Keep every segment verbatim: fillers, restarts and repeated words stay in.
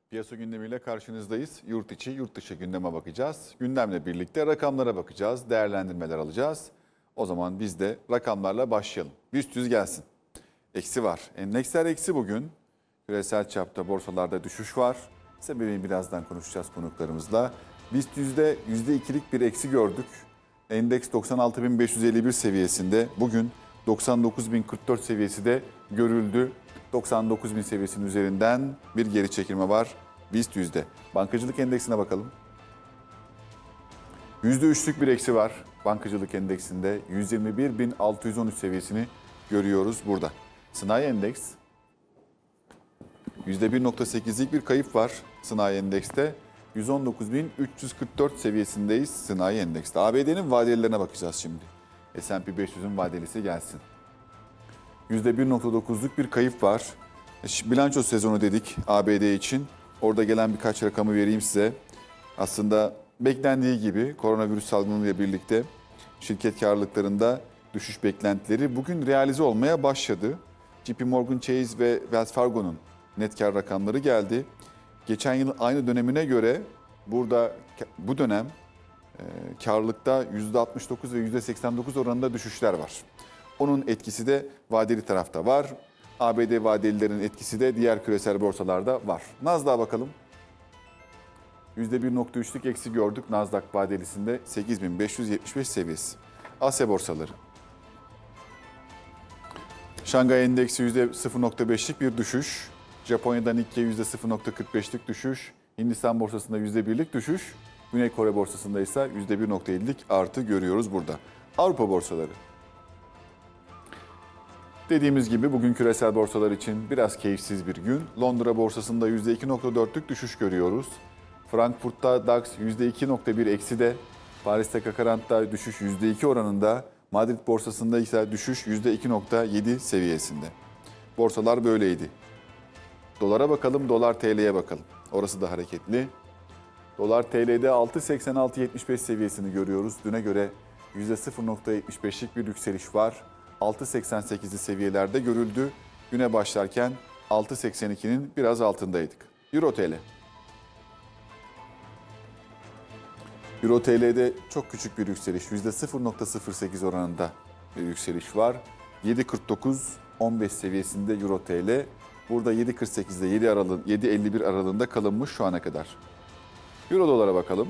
Piyasa gündemiyle karşınızdayız. Yurt içi, yurt dışı gündeme bakacağız. Gündemle birlikte rakamlara bakacağız, değerlendirmeler alacağız. O zaman biz de rakamlarla başlayalım. BIST yüz gelsin. Eksi var. Endeksler eksi bugün. Küresel çapta borsalarda düşüş var. Sebebini birazdan konuşacağız konuklarımızla. BIST yüzde yüzde ikilik bir eksi gördük. Endeks doksan altı bin beş yüz elli bir seviyesinde. Bugün doksan dokuz bin kırk dört seviyesi de görüldü. doksan dokuz bin seviyesinin üzerinden bir geri çekilme var BIST yüzde. Bankacılık endeksine bakalım. yüzde üçlük bir eksi var bankacılık endeksinde. yüz yirmi bir bin altı yüz on üç seviyesini görüyoruz burada. Sanayi endeks yüzde bir virgül sekizlik bir kayıp var sanayi endekste. yüz on dokuz bin üç yüz kırk dört seviyesindeyiz sanayi endekste. A B D'nin vadelilerine bakacağız şimdi. S and P beş yüzün vadelisi gelsin. yüzde bir virgül dokuzluk bir kayıp var. Bilanço sezonu dedik A B D için. Orada gelen birkaç rakamı vereyim size. Aslında beklendiği gibi koronavirüs salgınıyla birlikte şirket karlılıklarında düşüş beklentileri bugün realize olmaya başladı. J P Morgan Chase ve Wells Fargo'nun net kar rakamları geldi. Geçen yılın aynı dönemine göre burada bu dönem e, karlılıkta yüzde altmış dokuz ve yüzde seksen dokuz oranında düşüşler var. Onun etkisi de vadeli tarafta var. A B D vadelilerin etkisi de diğer küresel borsalarda var. Nasdaq'a bakalım. yüzde bir virgül üçlük eksi gördük Nasdaq vadelisinde sekiz bin beş yüz yetmiş beş seviyesi. Asya borsaları. Şangay endeksi yüzde sıfır virgül beşlik bir düşüş. Japonya'da Nikkei yüzde sıfır virgül kırk beşlik düşüş. Hindistan borsasında yüzde birlik düşüş. Güney Kore borsasında ise yüzde bir virgül ellilik artı görüyoruz burada. Avrupa borsaları. Dediğimiz gibi bugün küresel borsalar için biraz keyifsiz bir gün. Londra borsasında yüzde iki virgül dörtlük düşüş görüyoruz. Frankfurt'ta DAX yüzde iki virgül bir ekside. Paris'te Kakarant'ta düşüş yüzde iki oranında. Madrid borsasında ise düşüş yüzde iki virgül yedi seviyesinde. Borsalar böyleydi. Dolara bakalım, dolar T L'ye bakalım. Orası da hareketli. Dolar T L'de altı seksen altı yetmiş beş seviyesini görüyoruz. Düne göre yüzde sıfır virgül yetmiş beşlik bir yükseliş var. altı seksen sekizli seviyelerde görüldü. Güne başlarken altı seksen ikinin biraz altındaydık. Euro T L. Euro T L'de çok küçük bir yükseliş. yüzde sıfır virgül sıfır sekiz oranında bir yükseliş var. yedi kırk dokuz on beş seviyesinde Euro T L. Burada yedi kırk sekizde yedi aralığın yedi elli bir aralığında kalınmış şu ana kadar. Euro dolara bakalım.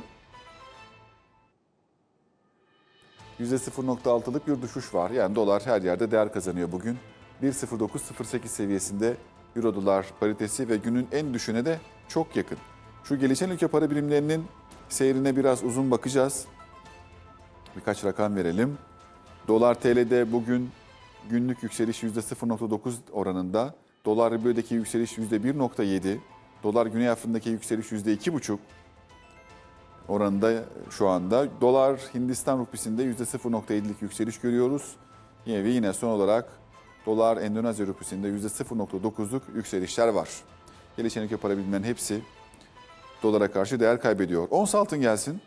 yüzde sıfır virgül altılık bir düşüş var. Yani dolar her yerde değer kazanıyor bugün. bir nokta sıfır dokuz sıfır sekiz seviyesinde Euro dolar paritesi ve günün en düşüğüne de çok yakın. Şu gelişen ülke para birimlerinin seyrine biraz uzun bakacağız. Birkaç rakam verelim. Dolar T L'de bugün günlük yükseliş yüzde sıfır virgül dokuz oranında. Dolar Ribo'daki yükseliş yüzde bir virgül yedi. Dolar Güney Afrika'daki yükseliş yüzde iki virgül beş oranında şu anda. Dolar Hindistan rupisinde yüzde sıfır virgül ellilik yükseliş görüyoruz. Yine ve yine son olarak dolar Endonezya rupisinde yüzde sıfır virgül dokuzluk yükselişler var. Gelişen ülke para birimlerinin hepsi dolara karşı değer kaybediyor. Ons altın gelsin.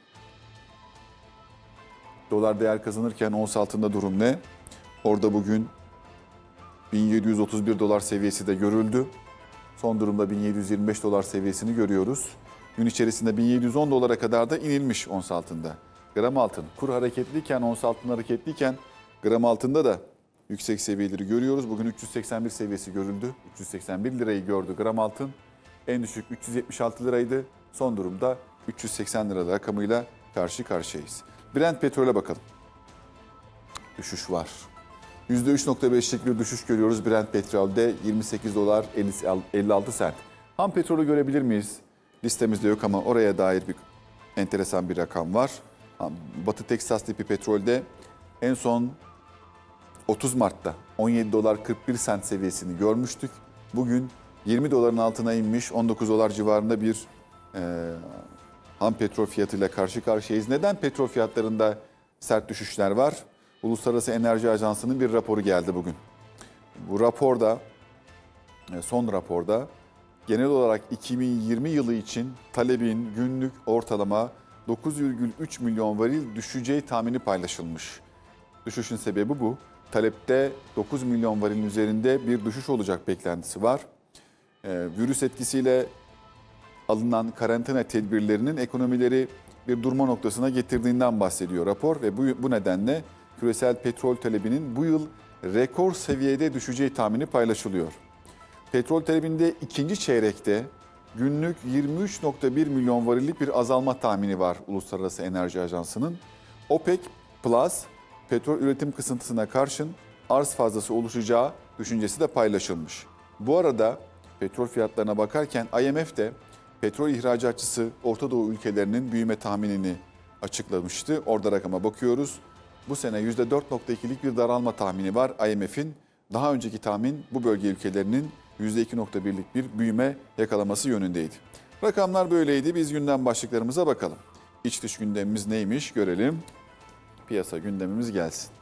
Dolar değer kazanırken ons altında durum ne? Orada bugün bin yedi yüz otuz bir dolar seviyesi de görüldü. Son durumda bin yedi yüz yirmi beş dolar seviyesini görüyoruz. Gün içerisinde bin yedi yüz on dolara kadar da inilmiş ons altında. Gram altın kur hareketliyken, ons altın hareketliyken gram altında da yüksek seviyeleri görüyoruz. Bugün üç yüz seksen bir seviyesi görüldü. üç yüz seksen bir lirayı gördü gram altın. En düşük üç yüz yetmiş altı liraydı. Son durumda üç yüz seksen lira rakamıyla karşı karşıyayız. Brent petrole bakalım. Düşüş var. yüzde üç virgül beşlik bir düşüş görüyoruz Brent petrolde yirmi sekiz dolar elli altı sent. Ham petrolü görebilir miyiz? Listemizde yok ama oraya dair bir enteresan bir rakam var. Batı Teksas tipi petrolde en son otuz Mart'ta on yedi dolar kırk bir sent seviyesini görmüştük. Bugün yirmi doların altına inmiş on dokuz dolar civarında bir e, ham petrol fiyatıyla karşı karşıyayız. Neden petrol fiyatlarında sert düşüşler var? Uluslararası Enerji Ajansı'nın bir raporu geldi bugün. Bu raporda, son raporda genel olarak iki bin yirmi yılı için talebin günlük ortalama dokuz virgül üç milyon varil düşeceği tahmini paylaşılmış. Düşüşün sebebi bu. Talepte dokuz milyon varilin üzerinde bir düşüş olacak beklentisi var. Ee, virüs etkisiyle alınan karantina tedbirlerinin ekonomileri bir durma noktasına getirdiğinden bahsediyor rapor ve bu, bu nedenle küresel petrol talebinin bu yıl rekor seviyede düşeceği tahmini paylaşılıyor. Petrol talebinde ikinci çeyrekte günlük yirmi üç nokta bir milyon varillik bir azalma tahmini var Uluslararası Enerji Ajansı'nın. OPEC Plus petrol üretim kısıntısına karşın arz fazlası oluşacağı düşüncesi de paylaşılmış. Bu arada petrol fiyatlarına bakarken I M F de petrol ihracatçısı Orta Doğu ülkelerinin büyüme tahminini açıklamıştı. Orada rakama bakıyoruz. Bu sene yüzde dört nokta ikilik bir daralma tahmini var I M F'in. Daha önceki tahmin bu bölge ülkelerinin yüzde iki nokta birlik bir büyüme yakalaması yönündeydi. Rakamlar böyleydi. Biz gündem başlıklarımıza bakalım. İç dış gündemimiz neymiş görelim. Piyasa gündemimiz gelsin.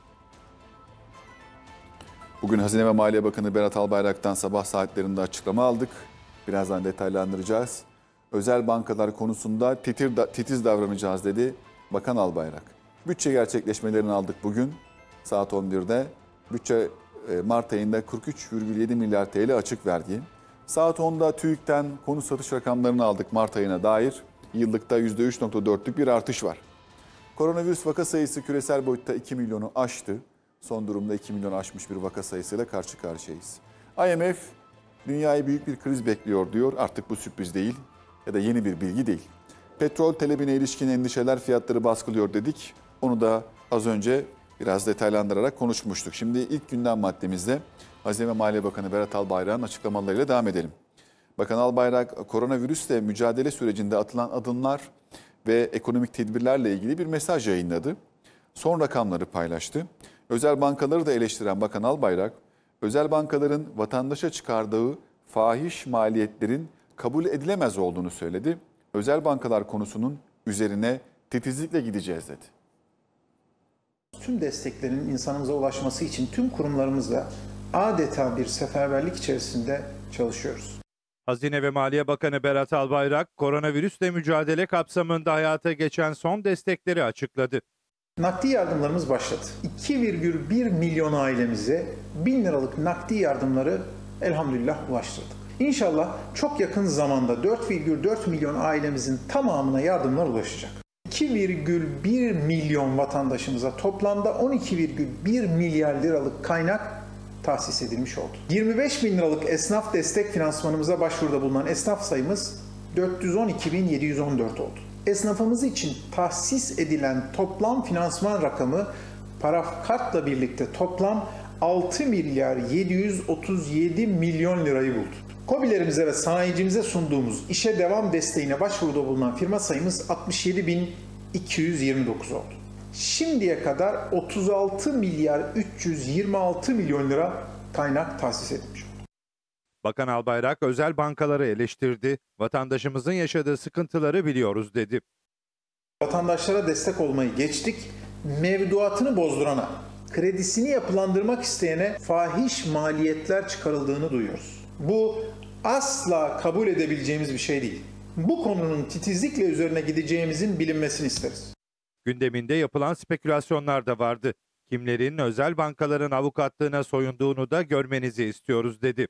Bugün Hazine ve Maliye Bakanı Berat Albayrak'tan sabah saatlerinde açıklama aldık. Birazdan detaylandıracağız. Özel bankalar konusunda titir, titiz davranacağız dedi Bakan Albayrak. Bütçe gerçekleşmelerini aldık bugün saat on birde. Bütçe Mart ayında kırk üç virgül yedi milyar T L açık vergi. Saat onda TÜİK'ten konut satış rakamlarını aldık Mart ayına dair. Yıllıkta yüzde üç nokta dörtlük bir artış var. Koronavirüs vaka sayısı küresel boyutta iki milyonu aştı. Son durumda iki milyonu aşmış bir vaka sayısıyla karşı karşıyayız. I M F dünyayı büyük bir kriz bekliyor diyor. Artık bu sürpriz değil ya da yeni bir bilgi değil. Petrol talebine ilişkin endişeler fiyatları baskılıyor dedik. Onu da az önce biraz detaylandırarak konuşmuştuk. Şimdi ilk gündem maddemizde Hazine ve Maliye Bakanı Berat Albayrak'ın açıklamalarıyla devam edelim. Bakan Albayrak koronavirüsle mücadele sürecinde atılan adımlar ve ekonomik tedbirlerle ilgili bir mesaj yayınladı. Son rakamları paylaştı. Özel bankaları da eleştiren Bakan Albayrak, özel bankaların vatandaşa çıkardığı fahiş maliyetlerin kabul edilemez olduğunu söyledi. Özel bankalar konusunun üzerine titizlikle gideceğiz dedi. Tüm desteklerin insanımıza ulaşması için tüm kurumlarımızla adeta bir seferberlik içerisinde çalışıyoruz. Hazine ve Maliye Bakanı Berat Albayrak, koronavirüsle mücadele kapsamında hayata geçen son destekleri açıkladı. Nakdi yardımlarımız başladı. iki virgül bir milyon ailemize bin liralık nakdi yardımları elhamdülillah ulaştırdık. İnşallah çok yakın zamanda dört virgül dört milyon ailemizin tamamına yardımlar ulaşacak. iki virgül bir milyon vatandaşımıza toplamda on iki virgül bir milyar liralık kaynak tahsis edilmiş oldu. yirmi beş bin liralık esnaf destek finansmanımıza başvuruda bulunan esnaf sayımız dört yüz on iki bin yedi yüz on dört oldu. Esnafımız için tahsis edilen toplam finansman rakamı parakartla birlikte toplam altı milyar yedi yüz otuz yedi milyon lirayı buldu. KOBİ'lerimize ve sanayicimize sunduğumuz işe devam desteğine başvuruda bulunan firma sayımız altmış yedi bin iki yüz yirmi dokuz oldu. Şimdiye kadar otuz altı milyar üç yüz yirmi altı milyon lira kaynak tahsis edilmiş oldu. Bakan Albayrak özel bankaları eleştirdi. Vatandaşımızın yaşadığı sıkıntıları biliyoruz dedi. Vatandaşlara destek olmayı geçtik, mevduatını bozdurana, kredisini yapılandırmak isteyene fahiş maliyetler çıkarıldığını duyuyoruz. Bu asla kabul edebileceğimiz bir şey değil. Bu konunun titizlikle üzerine gideceğimizin bilinmesini isteriz. Gündeminde yapılan spekülasyonlar da vardı. Kimlerin özel bankaların avukatlığına soyunduğunu da görmenizi istiyoruz dedi.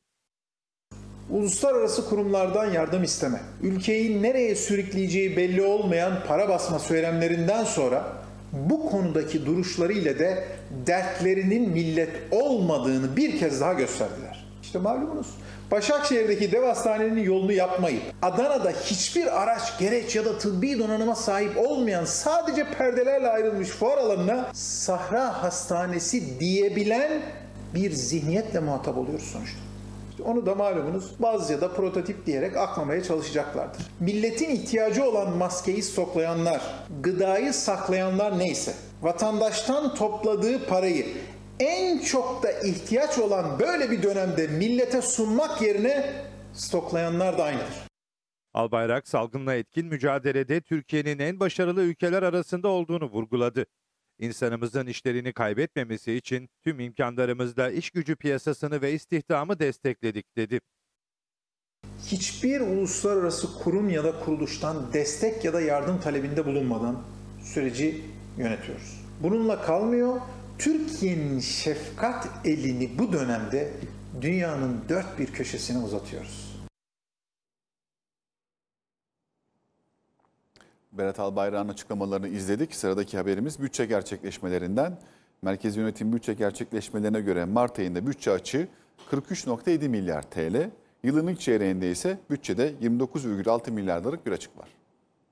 Uluslararası kurumlardan yardım isteme, ülkeyi nereye sürükleyeceği belli olmayan para basma söylemlerinden sonra bu konudaki duruşlarıyla de dertlerinin millet olmadığını bir kez daha gösterdiler. İşte malumunuz Başakşehir'deki dev hastanenin yolunu yapmayıp Adana'da hiçbir araç, gereç ya da tıbbi donanıma sahip olmayan sadece perdelerle ayrılmış fuar alanına Sahra Hastanesi diyebilen bir zihniyetle muhatap oluyoruz sonuçta. Onu da malumunuz bazı ya da prototip diyerek aklamaya çalışacaklardır. Milletin ihtiyacı olan maskeyi stoklayanlar, gıdayı saklayanlar neyse, vatandaştan topladığı parayı en çok da ihtiyaç olan böyle bir dönemde millete sunmak yerine stoklayanlar da aynıdır. Albayrak salgınla etkin mücadelede Türkiye'nin en başarılı ülkeler arasında olduğunu vurguladı. İnsanımızın işlerini kaybetmemesi için tüm imkanlarımızla iş gücü piyasasını ve istihdamı destekledik dedi. Hiçbir uluslararası kurum ya da kuruluştan destek ya da yardım talebinde bulunmadan süreci yönetiyoruz. Bununla kalmıyor, Türkiye'nin şefkat elini bu dönemde dünyanın dört bir köşesine uzatıyoruz. Berat Albayrak'ın açıklamalarını izledik. Sıradaki haberimiz bütçe gerçekleşmelerinden. Merkezi Yönetim bütçe gerçekleşmelerine göre Mart ayında bütçe açığı kırk üç virgül yedi milyar T L. Yılın ilk çeyreğinde ise bütçede yirmi dokuz virgül altı milyar liralık bir açık var.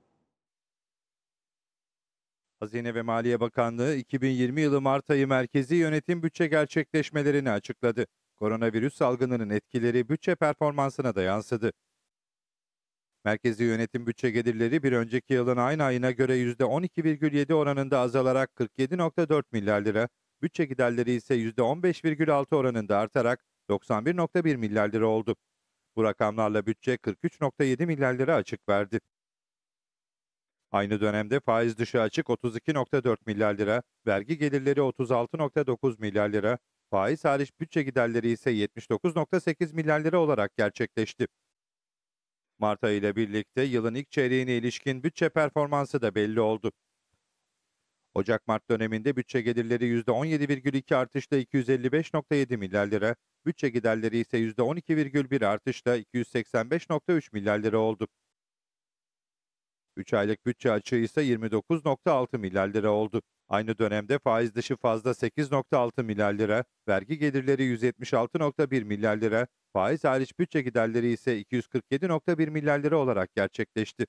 Hazine ve Maliye Bakanlığı iki bin yirmi yılı Mart ayı merkezi yönetim bütçe gerçekleşmelerini açıkladı. Koronavirüs salgınının etkileri bütçe performansına da yansıdı. Merkezi yönetim bütçe gelirleri bir önceki yılın aynı ayına göre yüzde on iki virgül yedi oranında azalarak kırk yedi virgül dört milyar lira, bütçe giderleri ise yüzde on beş virgül altı oranında artarak doksan bir virgül bir milyar lira oldu. Bu rakamlarla bütçe kırk üç virgül yedi milyar lira açık verdi. Aynı dönemde faiz dışı açık otuz iki virgül dört milyar lira, vergi gelirleri otuz altı virgül dokuz milyar lira, faiz hariç bütçe giderleri ise yetmiş dokuz virgül sekiz milyar lira olarak gerçekleşti. Mart ayı ile birlikte yılın ilk çeyreğine ilişkin bütçe performansı da belli oldu. Ocak-Mart döneminde bütçe gelirleri yüzde on yedi virgül iki artışla iki yüz elli beş virgül yedi milyar lira, bütçe giderleri ise yüzde on iki virgül bir artışla iki yüz seksen beş virgül üç milyar lira oldu. üç aylık bütçe açığı ise yirmi dokuz virgül altı milyar lira oldu. Aynı dönemde faiz dışı fazla sekiz virgül altı milyar lira, vergi gelirleri yüz yetmiş altı virgül bir milyar lira, faiz hariç bütçe giderleri ise iki yüz kırk yedi virgül bir milyar lira olarak gerçekleşti.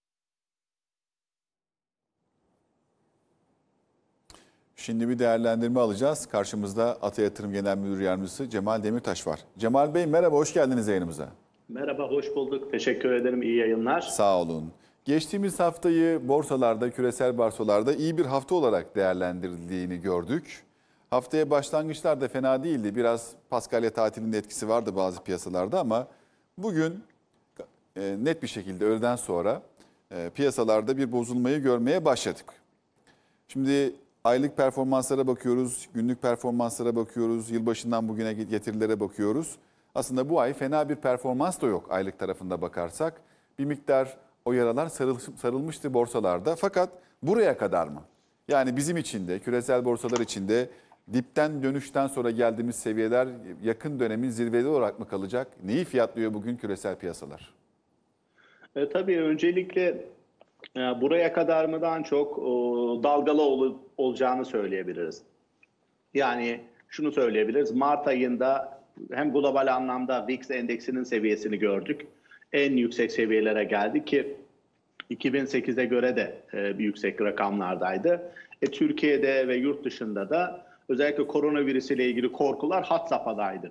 Şimdi bir değerlendirme alacağız. Karşımızda Ata Yatırım Genel Müdür Yardımcısı Cemal Demirtaş var. Cemal Bey merhaba, hoş geldiniz yayınımıza. Merhaba, hoş bulduk. Teşekkür ederim. İyi yayınlar. Sağ olun. Geçtiğimiz haftayı borsalarda, küresel borsalarda iyi bir hafta olarak değerlendirildiğini gördük. Haftaya başlangıçlar da fena değildi. Biraz Paskalya tatilinin etkisi vardı bazı piyasalarda ama bugün e, net bir şekilde öğleden sonra e, piyasalarda bir bozulmayı görmeye başladık. Şimdi aylık performanslara bakıyoruz, günlük performanslara bakıyoruz, yılbaşından bugüne getirilere bakıyoruz. Aslında bu ay fena bir performans da yok aylık tarafında bakarsak. Bir miktar o yaralar sarılmıştı borsalarda. Fakat buraya kadar mı? Yani bizim için de, küresel borsalar için de dipten dönüşten sonra geldiğimiz seviyeler yakın dönemin zirveli olarak mı kalacak? Neyi fiyatlıyor bugün küresel piyasalar? E, tabii öncelikle e, buraya kadar mıdan çok o, dalgalı ol, olacağını söyleyebiliriz. Yani şunu söyleyebiliriz. Mart ayında hem global anlamda V I X endeksinin seviyesini gördük. En yüksek seviyelere geldi ki iki bin sekize göre de e, bir yüksek rakamlardaydı. E, Türkiye'de ve yurt dışında da özellikle koronavirüs ile ilgili korkular had safhadaydı.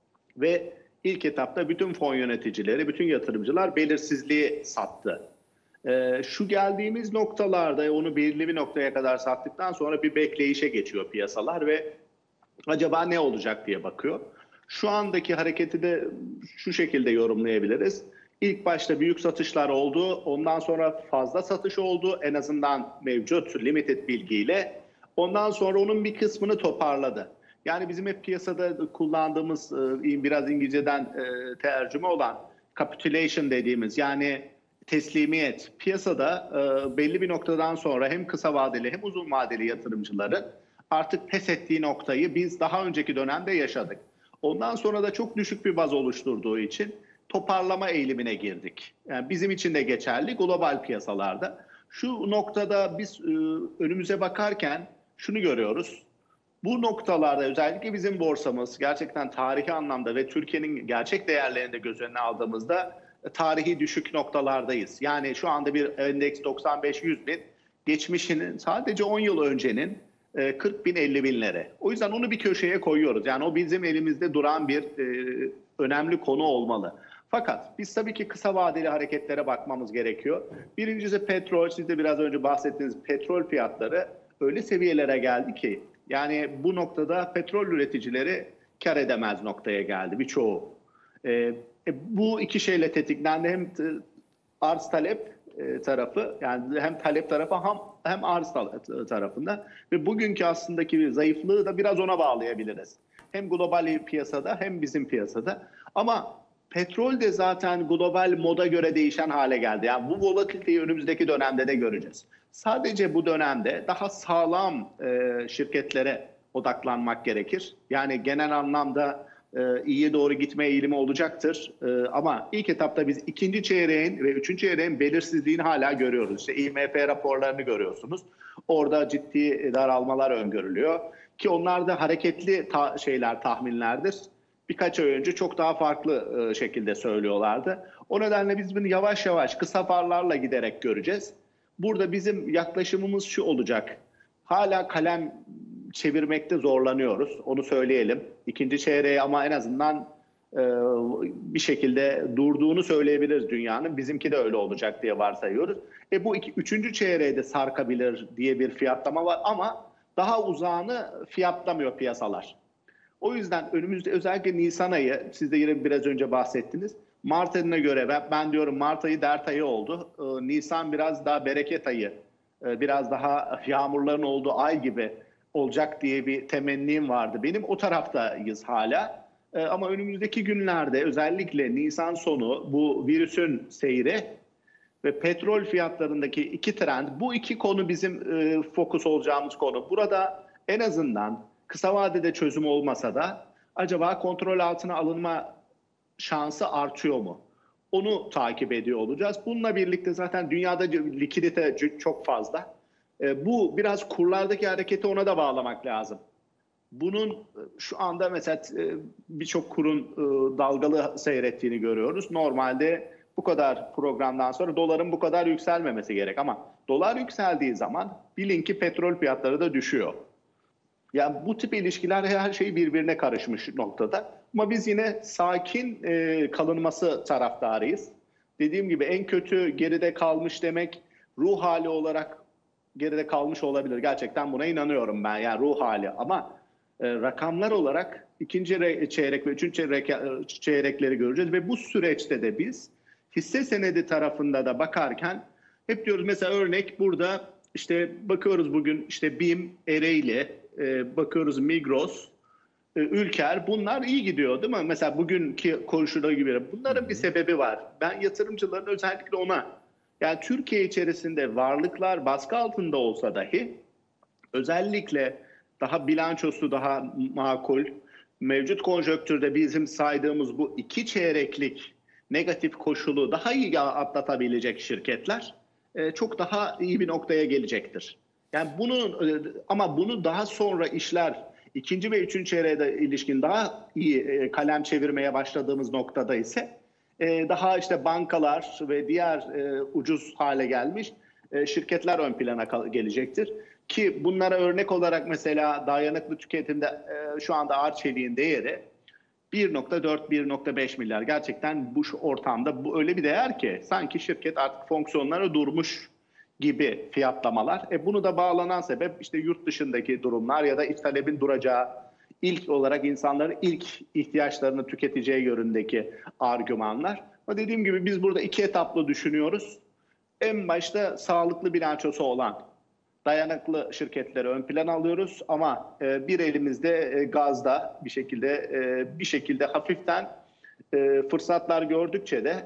Ve ilk etapta bütün fon yöneticileri, bütün yatırımcılar belirsizliği sattı. E, şu geldiğimiz noktalarda onu belirli bir noktaya kadar sattıktan sonra bir bekleyişe geçiyor piyasalar ve acaba ne olacak diye bakıyor. Şu andaki hareketi de şu şekilde yorumlayabiliriz. İlk başta büyük satışlar oldu, ondan sonra fazla satış oldu en azından mevcut limited bilgiyle. Ondan sonra onun bir kısmını toparladı. Yani bizim hep piyasada kullandığımız biraz İngilizceden tercüme olan capitulation dediğimiz yani teslimiyet. Piyasada belli bir noktadan sonra hem kısa vadeli hem uzun vadeli yatırımcıların artık pes ettiği noktayı biz daha önceki dönemde yaşadık. Ondan sonra da çok düşük bir baz oluşturduğu için toparlama eğilimine girdik. Yani bizim için de geçerli global piyasalarda. Şu noktada biz e, önümüze bakarken şunu görüyoruz. Bu noktalarda özellikle bizim borsamız gerçekten tarihi anlamda ve Türkiye'nin gerçek değerlerini de göz önüne aldığımızda e, tarihi düşük noktalardayız. Yani şu anda bir endeks doksan beş yüz bin, geçmişinin sadece on yıl öncenin e, kırk bin elli binlere. O yüzden onu bir köşeye koyuyoruz. Yani o bizim elimizde duran bir e, önemli konu olmalı. Fakat biz tabii ki kısa vadeli hareketlere bakmamız gerekiyor. Birincisi petrol, siz de biraz önce bahsettiğiniz petrol fiyatları öyle seviyelere geldi ki yani bu noktada petrol üreticileri kar edemez noktaya geldi birçoğu. E, e, bu iki şeyle tetiklendi hem arz talep e, tarafı yani hem talep tarafı hem, hem arz tarafında ve bugünkü aslındaki zayıflığı da biraz ona bağlayabiliriz. Hem global piyasada hem bizim piyasada ama petrol de zaten global moda göre değişen hale geldi. Yani bu volatiliteyi önümüzdeki dönemde de göreceğiz. Sadece bu dönemde daha sağlam e, şirketlere odaklanmak gerekir. Yani genel anlamda e, iyiye doğru gitme eğilimi olacaktır. E, ama ilk etapta biz ikinci çeyreğin ve üçüncü çeyreğin belirsizliğini hala görüyoruz. İşte I M F raporlarını görüyorsunuz. Orada ciddi daralmalar öngörülüyor. Ki onlar da hareketli ta- şeyler, tahminlerdir. Birkaç ay önce çok daha farklı e, şekilde söylüyorlardı. O nedenle biz bunu yavaş yavaş kısa farlarla giderek göreceğiz. Burada bizim yaklaşımımız şu olacak. Hala kalem çevirmekte zorlanıyoruz. Onu söyleyelim. İkinci çeyreğe ama en azından e, bir şekilde durduğunu söyleyebiliriz dünyanın. Bizimki de öyle olacak diye varsayıyoruz. E bu iki, üçüncü çeyreğe de sarkabilir diye bir fiyatlama var ama daha uzağını fiyatlamıyor piyasalar. O yüzden önümüzde özellikle Nisan ayı, siz de yine biraz önce bahsettiniz. Mart ayına göre ben, ben diyorum Mart ayı dert ayı oldu. Ee, Nisan biraz daha bereket ayı, e, biraz daha yağmurların olduğu ay gibi olacak diye bir temennim vardı. Benim o taraftayız hala. E, ama önümüzdeki günlerde özellikle Nisan sonu bu virüsün seyri ve petrol fiyatlarındaki iki trend, bu iki konu bizim e, fokus olacağımız konu. Burada en azından kısa vadede çözüm olmasa da acaba kontrol altına alınma şansı artıyor mu? Onu takip ediyor olacağız. Bununla birlikte zaten dünyada likidite çok fazla. E, bu biraz kurlardaki hareketi ona da bağlamak lazım. Bunun şu anda mesela e, birçok kurun e, dalgalı seyrettiğini görüyoruz. Normalde bu kadar programdan sonra doların bu kadar yükselmemesi gerek ama dolar yükseldiği zaman bilin ki petrol fiyatları da düşüyor. Yani bu tip ilişkiler her şey birbirine karışmış noktada. Ama biz yine sakin e, kalınması taraftarıyız. Dediğim gibi en kötü geride kalmış demek ruh hali olarak geride kalmış olabilir. Gerçekten buna inanıyorum ben, yani ruh hali. Ama e, rakamlar olarak ikinci çeyrek ve üçüncü çeyrek, çeyrekleri göreceğiz. Ve bu süreçte de biz hisse senedi tarafında da bakarken hep diyoruz mesela örnek burada işte bakıyoruz bugün işte BİM, Ereğli, e, bakıyoruz Migros, e, Ülker, bunlar iyi gidiyor değil mi? Mesela bugünkü koşulları gibi. Bunların bir sebebi var. Ben yatırımcıların özellikle ona, yani Türkiye içerisinde varlıklar baskı altında olsa dahi özellikle daha bilançosu daha makul, mevcut konjonktürde bizim saydığımız bu iki çeyreklik negatif koşulu daha iyi atlatabilecek şirketler çok daha iyi bir noktaya gelecektir. Yani bunu ama bunu daha sonra işler ikinci ve üçüncü çeyreğe de ilişkin daha iyi kalem çevirmeye başladığımız noktada ise daha işte bankalar ve diğer ucuz hale gelmiş şirketler ön plana gelecektir. Ki bunlara örnek olarak mesela dayanıklı tüketimde şu anda Arçelik'in değeri bir nokta dört - bir nokta beş milyar. Gerçekten bu ortamda bu öyle bir değer ki sanki şirket artık fonksiyonları durmuş gibi fiyatlamalar. E bunu da bağlanan sebep işte yurt dışındaki durumlar ya da iç talebin duracağı, ilk olarak insanların ilk ihtiyaçlarını tüketeceği yönündeki argümanlar. Ama dediğim gibi biz burada iki etaplı düşünüyoruz. En başta sağlıklı bilançosu olan dayanıklı şirketleri ön plan alıyoruz ama e, bir elimizde e, gazda bir şekilde e, bir şekilde hafiften e, fırsatlar gördükçe de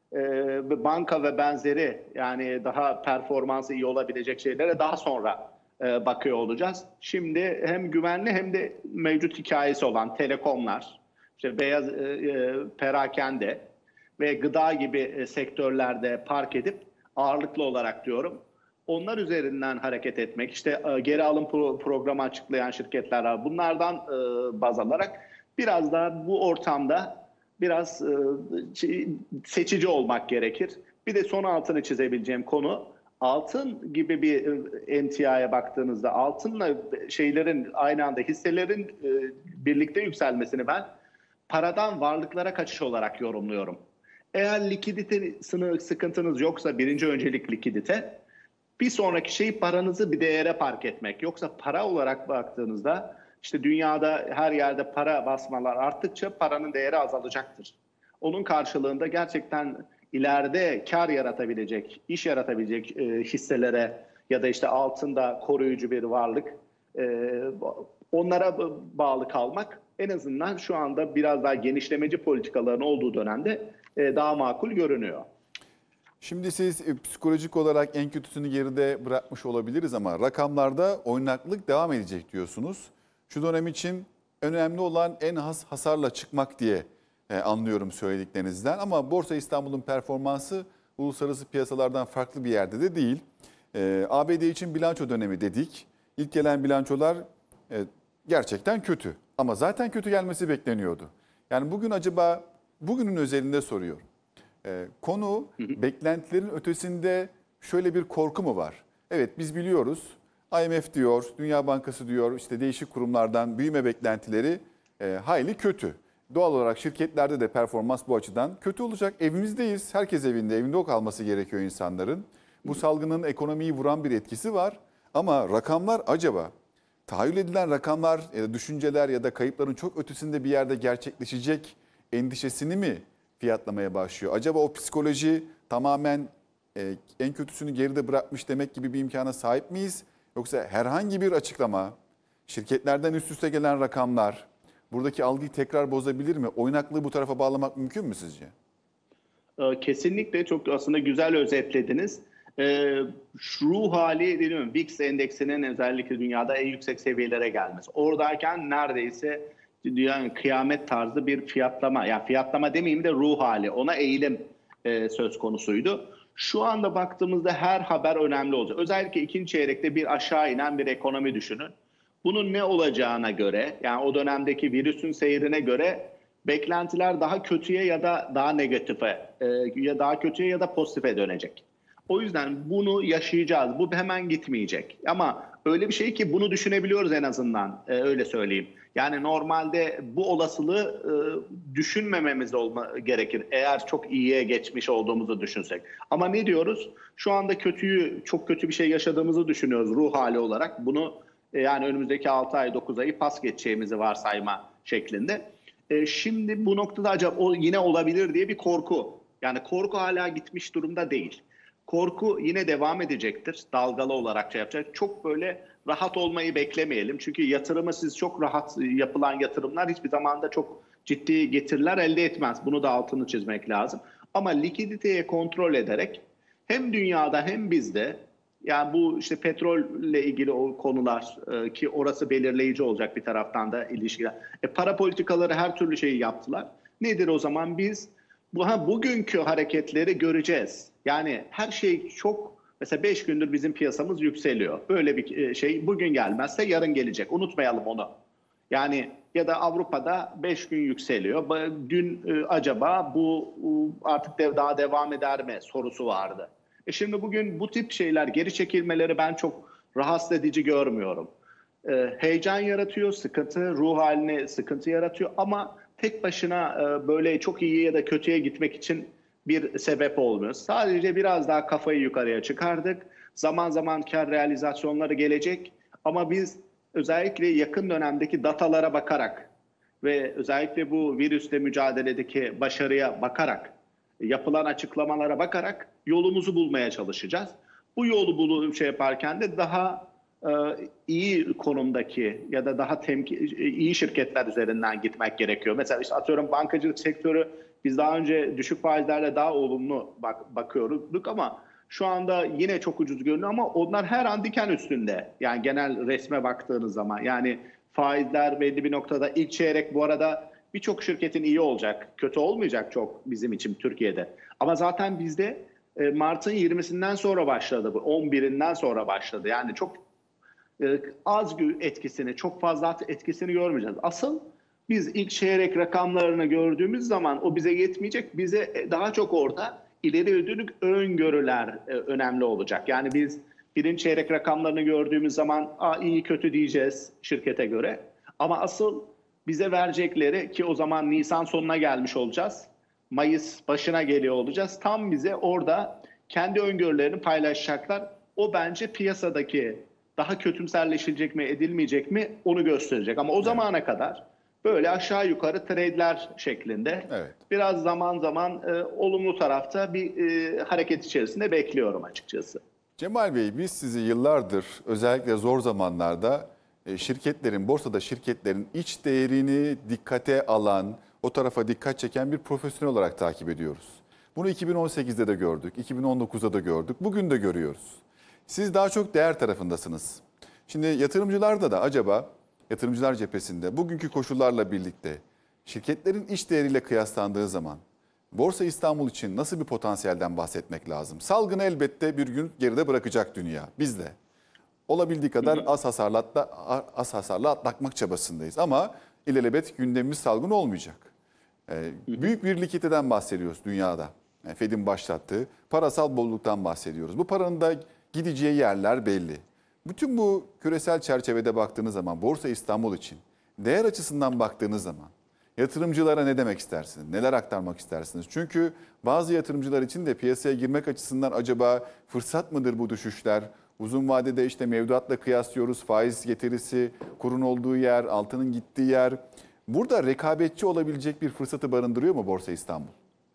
e, banka ve benzeri yani daha performansı iyi olabilecek şeylere daha sonra e, bakıyor olacağız. Şimdi hem güvenli hem de mevcut hikayesi olan telekomlar, işte beyaz e, e, perakende ve gıda gibi e, sektörlerde park edip ağırlıklı olarak diyorum, onlar üzerinden hareket etmek, işte geri alım pro- programı açıklayan şirketler var. Bunlardan e, baz alarak biraz daha bu ortamda biraz e, seçici olmak gerekir. Bir de son altını çizebileceğim konu, altın gibi bir emtiaya baktığınızda altınla şeylerin aynı anda hisselerin e, birlikte yükselmesini ben paradan varlıklara kaçış olarak yorumluyorum. Eğer likidite sıkıntınız yoksa birinci öncelik likidite, bir sonraki şey paranızı bir değere park etmek. Yoksa para olarak baktığınızda işte dünyada her yerde para basmalar arttıkça paranın değeri azalacaktır. Onun karşılığında gerçekten ileride kar yaratabilecek, iş yaratabilecek e, hisselere ya da işte altında koruyucu bir varlık, e, onlara bağlı kalmak en azından şu anda biraz daha genişlemeci politikaların olduğu dönemde e, daha makul görünüyor. Şimdi siz psikolojik olarak en kötüsünü geride bırakmış olabiliriz ama rakamlarda oynaklık devam edecek diyorsunuz. Şu dönem için önemli olan en az hasarla çıkmak diye e, anlıyorum söylediklerinizden. Ama Borsa İstanbul'un performansı uluslararası piyasalardan farklı bir yerde de değil. E, A B D için bilanço dönemi dedik. İlk gelen bilançolar e, gerçekten kötü. Ama zaten kötü gelmesi bekleniyordu. Yani bugün acaba bugünün özelinde soruyorum. E, konu beklentilerin ötesinde şöyle bir korku mu var? Evet, biz biliyoruz. I M F diyor, Dünya Bankası diyor, işte değişik kurumlardan büyüme beklentileri e, hayli kötü. Doğal olarak şirketlerde de performans bu açıdan kötü olacak. Evimizdeyiz, herkes evinde, evinde o kalması gerekiyor insanların. Bu salgının ekonomiyi vuran bir etkisi var. Ama rakamlar acaba, tahayyül edilen rakamlar ya da düşünceler ya da kayıpların çok ötesinde bir yerde gerçekleşecek endişesini mi fiyatlamaya başlıyor? Acaba o psikoloji tamamen e, en kötüsünü geride bırakmış demek gibi bir imkana sahip miyiz? Yoksa herhangi bir açıklama, şirketlerden üst üste gelen rakamlar buradaki algıyı tekrar bozabilir mi? Oynaklığı bu tarafa bağlamak mümkün mü sizce? Kesinlikle çok aslında güzel özetlediniz. Ee, şu ruh hali değil mi? V I X endeksinin özellikle dünyada en yüksek seviyelere gelmesi. Oradayken neredeyse dünyanın kıyamet tarzı bir fiyatlama, yani fiyatlama demeyeyim de ruh hali, ona eğilim e, söz konusuydu. Şu anda baktığımızda her haber önemli olacak. Özellikle ikinci çeyrekte bir aşağı inen bir ekonomi düşünün. Bunun ne olacağına göre, yani o dönemdeki virüsün seyrine göre beklentiler daha kötüye ya da daha negatife, e, ya daha kötüye ya da pozitife dönecek. O yüzden bunu yaşayacağız. Bu hemen gitmeyecek. Ama öyle bir şey ki bunu düşünebiliyoruz en azından. Ee, öyle söyleyeyim. Yani normalde bu olasılığı e, düşünmememiz olma gerekir. Eğer çok iyiye geçmiş olduğumuzu düşünsek. Ama ne diyoruz? Şu anda kötüyü, çok kötü bir şey yaşadığımızı düşünüyoruz ruh hali olarak. Bunu e, yani önümüzdeki altı ay, dokuz ayı pas geçeceğimizi varsayma şeklinde. E, şimdi bu noktada acaba o yine olabilir diye bir korku. Yani korku hala gitmiş durumda değil. Korku yine devam edecektir. Dalgalı olarak şey yapacak. Çok böyle rahat olmayı beklemeyelim. Çünkü yatırımı siz çok rahat yapılan yatırımlar hiçbir zaman da çok ciddi getiriler elde etmez. Bunu da altını çizmek lazım. Ama likiditeye kontrol ederek hem dünyada hem bizde, yani bu işte petrolle ilgili o konular e, ki orası belirleyici olacak bir taraftan da ilişkiler. E, para politikaları her türlü şeyi yaptılar. Nedir o zaman biz? Bu, ha, bugünkü hareketleri göreceğiz. Yani her şey çok, mesela beş gündür bizim piyasamız yükseliyor. Böyle bir şey bugün gelmezse yarın gelecek. Unutmayalım onu. Yani ya da Avrupa'da beş gün yükseliyor. Dün acaba bu artık de, daha devam eder mi sorusu vardı. E şimdi bugün bu tip şeyler, geri çekilmeleri ben çok rahatsız edici görmüyorum. E, heyecan yaratıyor, sıkıntı, ruh haline sıkıntı yaratıyor ama tek başına e, böyle çok iyi ya da kötüye gitmek için bir sebep olmuyor. Sadece biraz daha kafayı yukarıya çıkardık. Zaman zaman kar realizasyonları gelecek ama biz özellikle yakın dönemdeki datalara bakarak ve özellikle bu virüsle mücadeledeki başarıya bakarak, yapılan açıklamalara bakarak yolumuzu bulmaya çalışacağız. Bu yolu bulup şey yaparken de daha e, iyi konumdaki ya da daha temki, iyi şirketler üzerinden gitmek gerekiyor. Mesela işte atıyorum bankacılık sektörü, biz daha önce düşük faizlerle daha olumlu bak, bakıyorduk ama şu anda yine çok ucuz görünüyor ama onlar her an diken üstünde. Yani genel resme baktığınız zaman yani faizler belli bir noktada ilk çeyrek bu arada birçok şirketin iyi olacak. Kötü olmayacak çok bizim için Türkiye'de. Ama zaten bizde e, Mart'ın yirmisinden sonra başladı bu. on birinden sonra başladı. Yani çok e, az etkisini, çok fazla etkisini görmeyeceğiz. Asıl biz ilk çeyrek rakamlarını gördüğümüz zaman o bize yetmeyecek. Bize daha çok orada ileri dönük öngörüler önemli olacak. Yani biz birinci çeyrek rakamlarını gördüğümüz zaman iyi kötü diyeceğiz şirkete göre. Ama asıl bize verecekleri, ki o zaman Nisan sonuna gelmiş olacağız. Mayıs başına geliyor olacağız. Tam bize orada kendi öngörülerini paylaşacaklar. O bence piyasadaki daha kötümserleşilecek mi edilmeyecek mi onu gösterecek. Ama o zamana kadar böyle aşağı yukarı trade'ler şeklinde evet. Biraz zaman zaman e, olumlu tarafta bir e, hareket içerisinde bekliyorum açıkçası. Cemal Bey, biz sizi yıllardır özellikle zor zamanlarda e, şirketlerin, borsada şirketlerin iç değerini dikkate alan, o tarafa dikkat çeken bir profesyonel olarak takip ediyoruz. Bunu iki bin on sekizde de gördük, iki bin on dokuzda da gördük, bugün de görüyoruz. Siz daha çok değer tarafındasınız. Şimdi yatırımcılarda da acaba yatırımcılar cephesinde bugünkü koşullarla birlikte şirketlerin iş değeriyle kıyaslandığı zaman Borsa İstanbul için nasıl bir potansiyelden bahsetmek lazım? Salgını elbette bir gün geride bırakacak dünya. Biz de olabildiği kadar az hasarlı, atla, az hasarlı atlatmak çabasındayız. Ama ilelebet gündemimiz salgın olmayacak. Ee, büyük bir likiditeden bahsediyoruz dünyada. Yani Fed'in başlattığı parasal bolluktan bahsediyoruz. Bu paranın da gideceği yerler belli. Bütün bu küresel çerçevede baktığınız zaman Borsa İstanbul için değer açısından baktığınız zaman yatırımcılara ne demek istersiniz? Neler aktarmak istersiniz? Çünkü bazı yatırımcılar için de piyasaya girmek açısından acaba fırsat mıdır bu düşüşler? Uzun vadede işte mevduatla kıyaslıyoruz. Faiz getirisi, kurun olduğu yer, altının gittiği yer. Burada rekabetçi olabilecek bir fırsatı barındırıyor mu Borsa İstanbul?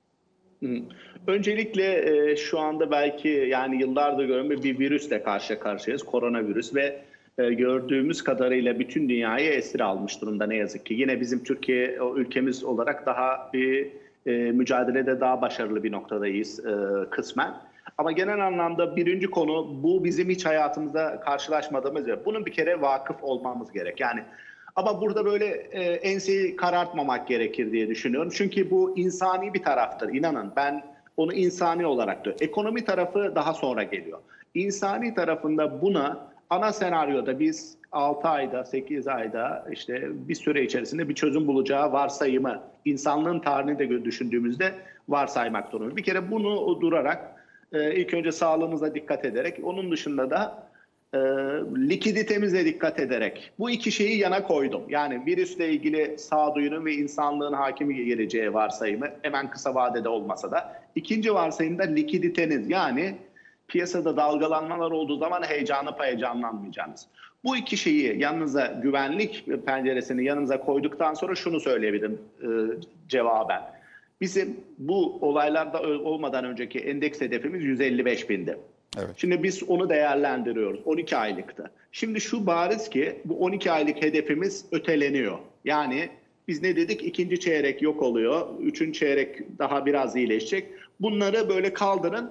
Öncelikle şu anda belki yani yıllardır görünmüş bir virüsle karşı karşıyayız. Koronavirüs ve gördüğümüz kadarıyla bütün dünyayı esir almış durumda ne yazık ki. Yine bizim Türkiye ülkemiz olarak daha bir mücadelede daha başarılı bir noktadayız kısmen. Ama genel anlamda birinci konu bu bizim hiç hayatımızda karşılaşmadığımız yer. Bunun bir kere vakıf olmamız gerek. Yani ama burada böyle e, enseyi karartmamak gerekir diye düşünüyorum. Çünkü bu insani bir taraftır. İnanın ben onu insani olarak diyorum. Ekonomi tarafı daha sonra geliyor. İnsani tarafında buna ana senaryoda biz altı ayda, sekiz ayda işte bir süre içerisinde bir çözüm bulacağı varsayımı insanlığın tarihini de düşündüğümüzde varsaymak zorundayız. Bir kere bunu durarak e, ilk önce sağlığımıza dikkat ederek onun dışında da E, likiditemize dikkat ederek bu iki şeyi yana koydum. Yani virüsle ilgili sağduyunun ve insanlığın hakimi geleceği varsayımı hemen kısa vadede olmasa da. İkinci varsayımda likiditeniz yani piyasada dalgalanmalar olduğu zaman heyecanlı heyecanlanmayacağınız. Bu iki şeyi yanınıza güvenlik penceresini yanınıza koyduktan sonra şunu söyleyebilirim e, cevaben. Bizim bu olaylarda olmadan önceki endeks hedefimiz yüz elli beş bindi. Evet. Şimdi biz onu değerlendiriyoruz. on iki aylıktı. Şimdi şu bariz ki bu on iki aylık hedefimiz öteleniyor. Yani biz ne dedik? İkinci çeyrek yok oluyor. Üçüncü çeyrek daha biraz iyileşecek. Bunları böyle kaldırın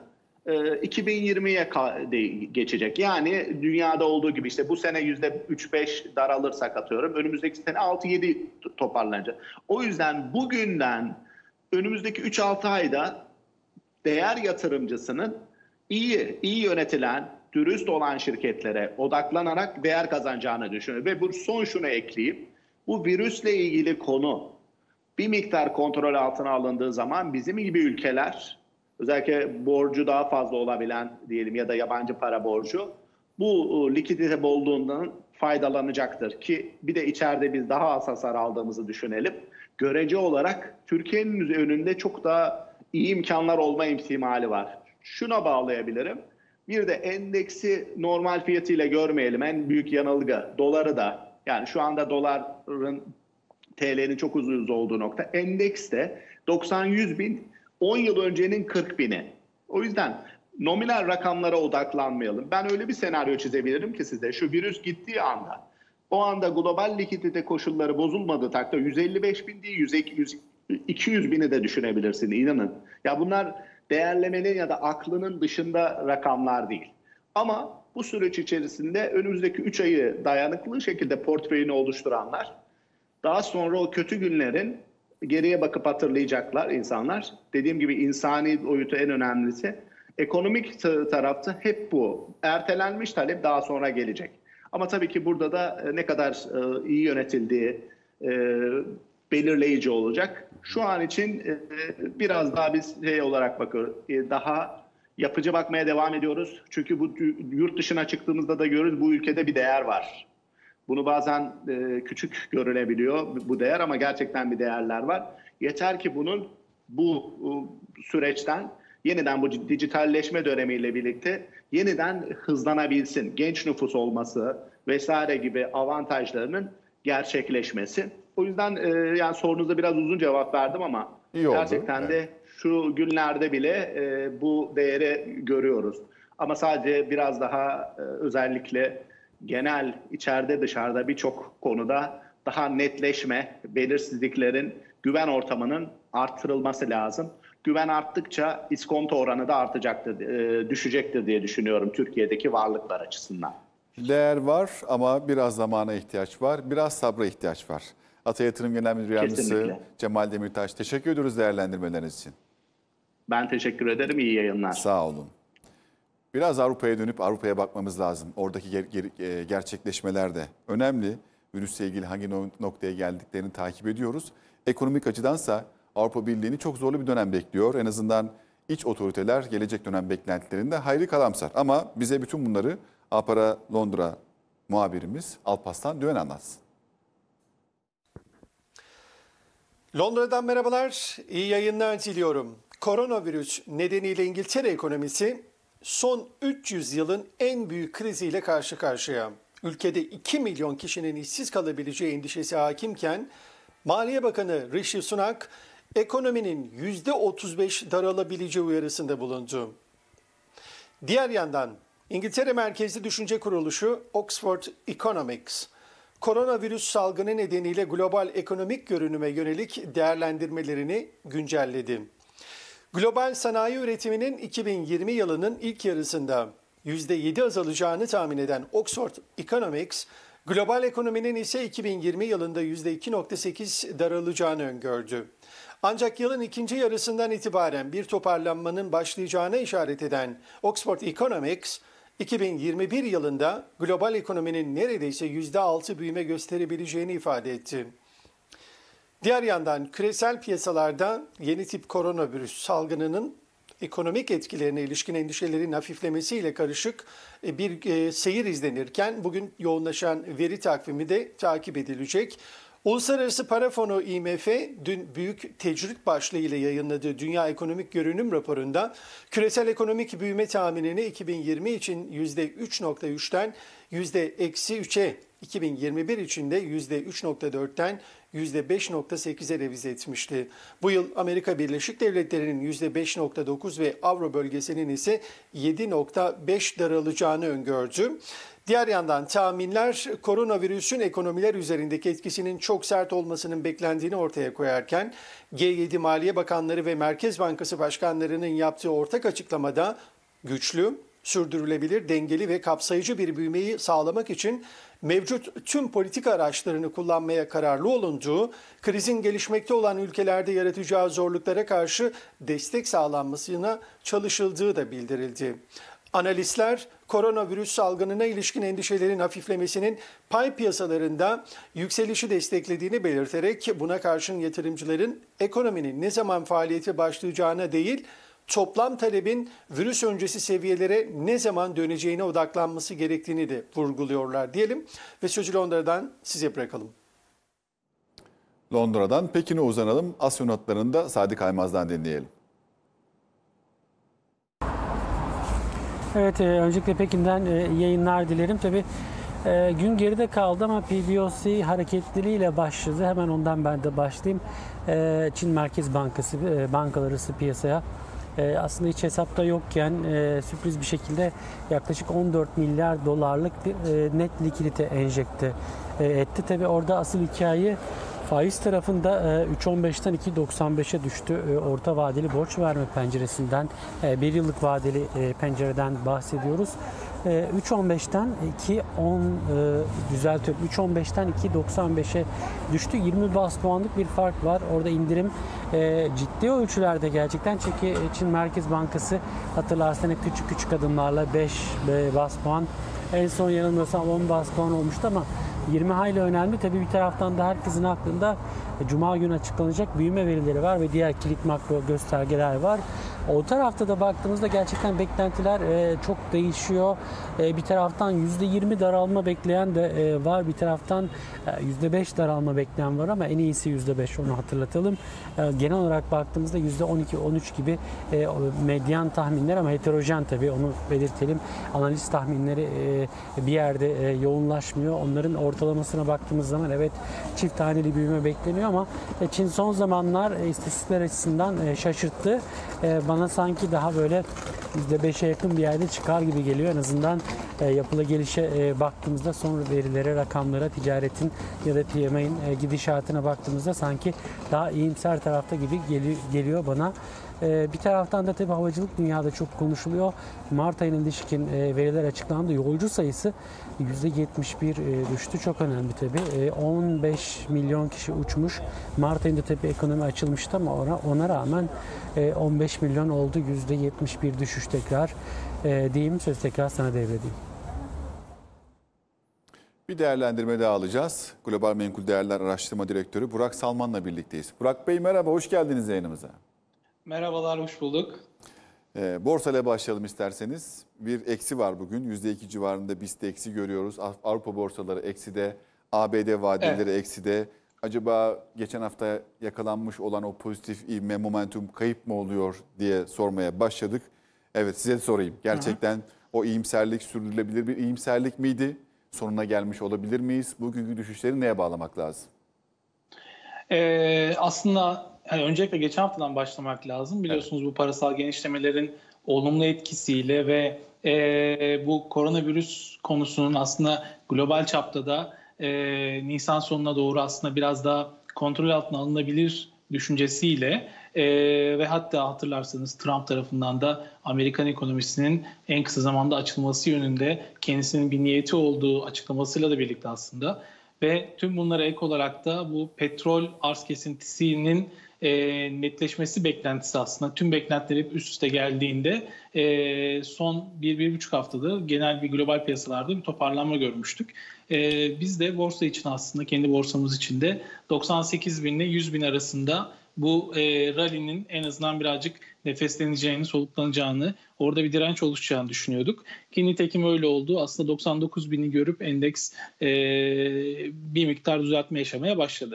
iki bin yirmiye geçecek. Yani dünyada olduğu gibi işte bu sene yüzde üç beş daralırsak atıyorum. Önümüzdeki sene altı yedi toparlanacak. O yüzden bugünden önümüzdeki üç altı ayda değer yatırımcısının iyi, iyi yönetilen, dürüst olan şirketlere odaklanarak değer kazanacağını düşünüyorum. Ve bu son şunu ekleyeyim. Bu virüsle ilgili konu bir miktar kontrol altına alındığı zaman bizim gibi ülkeler, özellikle borcu daha fazla olabilen diyelim ya da yabancı para borcu, bu likidite bolluğundan faydalanacaktır. Ki bir de içeride biz daha az hasar aldığımızı düşünelim. Görece olarak Türkiye'nin önünde çok daha iyi imkanlar olma ihtimali var. Şuna bağlayabilirim. Bir de endeksi normal fiyatıyla görmeyelim. En büyük yanılgı doları da. Yani şu anda doların T L'nin çok ucuz olduğu nokta. Endeks de doksan yüz bin on yıl öncenin kırk bini. O yüzden nominal rakamlara odaklanmayalım. Ben öyle bir senaryo çizebilirim ki size. Şu virüs gittiği anda o anda global likidite koşulları bozulmadığı takdirde yüz elli beş bin değil yüz iki yüz bini de düşünebilirsin. İnanın. Ya bunlar değerlemenin ya da aklının dışında rakamlar değil. Ama bu süreç içerisinde önümüzdeki üç ayı dayanıklı şekilde portföyünü oluşturanlar daha sonra o kötü günlerin geriye bakıp hatırlayacaklar insanlar. Dediğim gibi insani boyutu en önemlisi. Ekonomik tarafta hep bu. Ertelenmiş talep daha sonra gelecek. Ama tabii ki burada da ne kadar iyi yönetildiği belirleyici olacak. Şu an için biraz daha biz şey olarak bakıyoruz. Daha yapıcı bakmaya devam ediyoruz. Çünkü bu yurt dışına çıktığımızda da görürüz bu ülkede bir değer var. Bunu bazen küçük görülebiliyor bu değer ama gerçekten bir değerler var. Yeter ki bunun bu süreçten yeniden bu dijitalleşme dönemiyle birlikte yeniden hızlanabilsin. Genç nüfus olması vesaire gibi avantajlarının gerçekleşmesi. O yüzden e, yani sorunuza biraz uzun cevap verdim ama İyi gerçekten oldu. de evet. Şu günlerde bile e, bu değeri görüyoruz. Ama sadece biraz daha e, özellikle genel içeride dışarıda birçok konuda daha netleşme, belirsizliklerin, güven ortamının arttırılması lazım. Güven arttıkça iskonto oranı da artacaktır, e, düşecektir diye düşünüyorum Türkiye'deki varlıklar açısından. Değer var ama biraz zamana ihtiyaç var. Biraz sabra ihtiyaç var. Ata Yatırım Genel Müdür Yardımcısı Kesinlikle. Cemal Demirtaş, teşekkür ediyoruz değerlendirmeleriniz için. Ben teşekkür ederim. İyi yayınlar. Sağ olun. Biraz Avrupa'ya dönüp Avrupa'ya bakmamız lazım. Oradaki ger- ger- gerçekleşmeler de önemli. Virüsle ilgili hangi no- noktaya geldiklerini takip ediyoruz. Ekonomik açıdansa Avrupa Birliği'ni çok zorlu bir dönem bekliyor. En azından iç otoriteler gelecek dönem beklentilerinde hayli kalamsar. Ama bize bütün bunları Apara Londra muhabirimiz Alparslan Düven anlatsın. Londra'dan merhabalar, iyi yayınlar diliyorum. Koronavirüs nedeniyle İngiltere ekonomisi son üç yüz yılın en büyük kriziyle karşı karşıya. Ülkede iki milyon kişinin işsiz kalabileceği endişesi hakimken Maliye Bakanı Rishi Sunak ekonominin yüzde otuz beş daralabileceği uyarısında bulundu. Diğer yandan İngiltere merkezli düşünce kuruluşu Oxford Economics, koronavirüs salgını nedeniyle global ekonomik görünüme yönelik değerlendirmelerini güncelledi. Global sanayi üretiminin iki bin yirmi yılının ilk yarısında yüzde yedi azalacağını tahmin eden Oxford Economics, global ekonominin ise iki bin yirmi yılında yüzde iki virgül sekiz daralacağını öngördü. Ancak yılın ikinci yarısından itibaren bir toparlanmanın başlayacağına işaret eden Oxford Economics, iki bin yirmi bir yılında global ekonominin neredeyse yüzde altı büyüme gösterebileceğini ifade etti. Diğer yandan küresel piyasalarda yeni tip koronavirüs salgınının ekonomik etkilerine ilişkin endişelerin hafiflemesiyle karışık bir seyir izlenirken bugün yoğunlaşan veri takvimi de takip edilecek. Uluslararası Para Fonu I M F dün büyük tecrit başlığıyla yayınladığı Dünya Ekonomik Görünüm raporunda küresel ekonomik büyüme tahminini iki bin yirmi için yüzde üç virgül üçten yüzde eksi üçe, iki bin yirmi bir için de yüzde üç virgül dörtten yüzde beş virgül sekize revize etmişti. Bu yıl Amerika Birleşik Devletleri'nin yüzde beş virgül dokuz ve Avro bölgesinin ise yedi virgül beş daralacağını öngördü. Diğer yandan tahminler koronavirüsün ekonomiler üzerindeki etkisinin çok sert olmasının beklendiğini ortaya koyarken G yedi Maliye Bakanları ve Merkez Bankası Başkanlarının yaptığı ortak açıklamada güçlü, sürdürülebilir, dengeli ve kapsayıcı bir büyümeyi sağlamak için mevcut tüm politika araçlarını kullanmaya kararlı olunduğu, krizin gelişmekte olan ülkelerde yaratacağı zorluklara karşı destek sağlanmasına çalışıldığı da bildirildi. Analistler koronavirüs salgınına ilişkin endişelerin hafiflemesinin pay piyasalarında yükselişi desteklediğini belirterek buna karşın yatırımcıların ekonominin ne zaman faaliyete başlayacağına değil, toplam talebin virüs öncesi seviyelere ne zaman döneceğine odaklanması gerektiğini de vurguluyorlar diyelim ve sözü Londra'dan size bırakalım. Londra'dan Pekin'e uzanalım. Asya notlarını da Sadık Aymaz'dan dinleyelim. Evet, öncelikle Pekin'den yayınlar dilerim. Tabii gün geride kaldı ama P B O C hareketliliğiyle başladı. Hemen ondan ben de başlayayım. Çin Merkez Bankası bankalar arası piyasaya aslında hiç hesapta yokken sürpriz bir şekilde yaklaşık on dört milyar dolarlık bir net likidite enjekte etti. Tabii orada asıl hikaye faiz tarafında üç virgül on beşten iki virgül doksan beşe düştü. Orta vadeli borç verme penceresinden, bir yıllık vadeli pencereden bahsediyoruz. üç virgül on beşten iki virgül on düzeltiyorum. üç virgül on beşten iki virgül doksan beşe düştü. yirmi bas puanlık bir fark var. Orada indirim ciddi ölçülerde gerçekten. Çünkü Çin Merkez Bankası hatırlarsanız küçük küçük adımlarla beş bas puan, en son yanılmıyorsam on bas puan olmuştu ama yirmi hayli önemli. Tabii bir taraftan da herkesin aklında Cuma günü açıklanacak büyüme verileri var ve diğer kilit makro göstergeler var. O tarafta da baktığımızda gerçekten beklentiler çok değişiyor. Bir taraftan yüzde yirmi daralma bekleyen de var. Bir taraftan yüzde beş daralma bekleyen var ama en iyisi yüzde beş, onu hatırlatalım. Genel olarak baktığımızda yüzde on iki on üç gibi medyan tahminler ama heterojen tabii, onu belirtelim. Analiz tahminleri bir yerde yoğunlaşmıyor. Onların ortalamasına baktığımız zaman evet çift taneli büyüme bekleniyor ama Çin son zamanlar istatistikler açısından şaşırttı. Bana sanki daha böyle yüzde beşe yakın bir yerde çıkar gibi geliyor. En azından yapıla gelişe baktığımızda, son verilere, rakamlara, ticaretin ya da P M I'nin gidişatına baktığımızda sanki daha iyimser tarafta gibi geliyor bana. Bir taraftan da tabii havacılık dünyada çok konuşuluyor. Mart ayına ilişkin veriler açıklandı. Yolcu sayısı yüzde yetmiş bir düştü. Çok önemli tabii. on beş milyon kişi uçmuş. Mart ayında tabii ekonomi açılmıştı ama ona, ona rağmen on beş milyon oldu. yüzde yetmiş bir düşüş tekrar. Diyeyim, söz tekrar sana devredeyim. Bir değerlendirme daha alacağız. Global Menkul Değerler Araştırma Direktörü Burak Salman'la birlikteyiz. Burak Bey merhaba, hoş geldiniz yayınımıza. Merhabalar, hoş bulduk. Ee, borsayla başlayalım isterseniz. Bir eksi var bugün. yüzde iki civarında B I S T'te eksi görüyoruz. Avrupa borsaları ekside, A B D vadeleri evet. ekside. Acaba geçen hafta yakalanmış olan o pozitif ivme, momentum kayıp mı oluyor diye sormaya başladık. Evet, size sorayım. Gerçekten hı hı. o iyimserlik sürdürülebilir bir iyimserlik miydi? Sonuna gelmiş olabilir miyiz? Bugünkü düşüşleri neye bağlamak lazım? Ee, aslında yani öncelikle geçen haftadan başlamak lazım. Biliyorsunuz evet. bu parasal genişlemelerin olumlu etkisiyle ve e, bu koronavirüs konusunun aslında global çapta da e, Nisan sonuna doğru aslında biraz daha kontrol altına alınabilir düşüncesiyle e, ve hatta hatırlarsanız Trump tarafından da Amerikan ekonomisinin en kısa zamanda açılması yönünde kendisinin bir niyeti olduğu açıklamasıyla da birlikte aslında ve tüm bunlara ek olarak da bu petrol arz kesintisinin e, netleşmesi beklentisi aslında tüm beklentiler hep üst üste geldiğinde e, son bir, bir buçuk haftada genel bir global piyasalarda bir toparlanma görmüştük. E, biz de borsa için aslında kendi borsamız için de doksan sekiz bin ile yüz bin arasında bu e, rally'nin en azından birazcık nefesleneceğini, soluklanacağını, orada bir direnç oluşacağını düşünüyorduk. Ki nitekim öyle oldu. Aslında doksan dokuz bini görüp endeks e, bir miktar düzeltme yaşamaya başladı.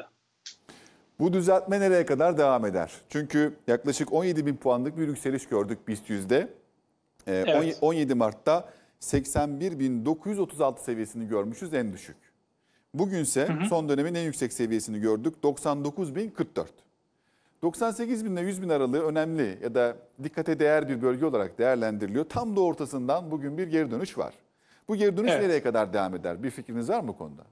Bu düzeltme nereye kadar devam eder? Çünkü yaklaşık on yedi bin puanlık bir yükseliş gördük B I S T yüzde. Ee, evet. on yedi Mart'ta seksen bir bin dokuz yüz otuz altı seviyesini görmüşüz en düşük. Bugünse hı hı. son dönemin en yüksek seviyesini gördük doksan dokuz bin kırk dört. doksan sekiz bin ile yüz bin aralığı önemli ya da dikkate değer bir bölge olarak değerlendiriliyor. Tam da ortasından bugün bir geri dönüş var. Bu geri dönüş evet. nereye kadar devam eder? Bir fikriniz var mı bu konuda?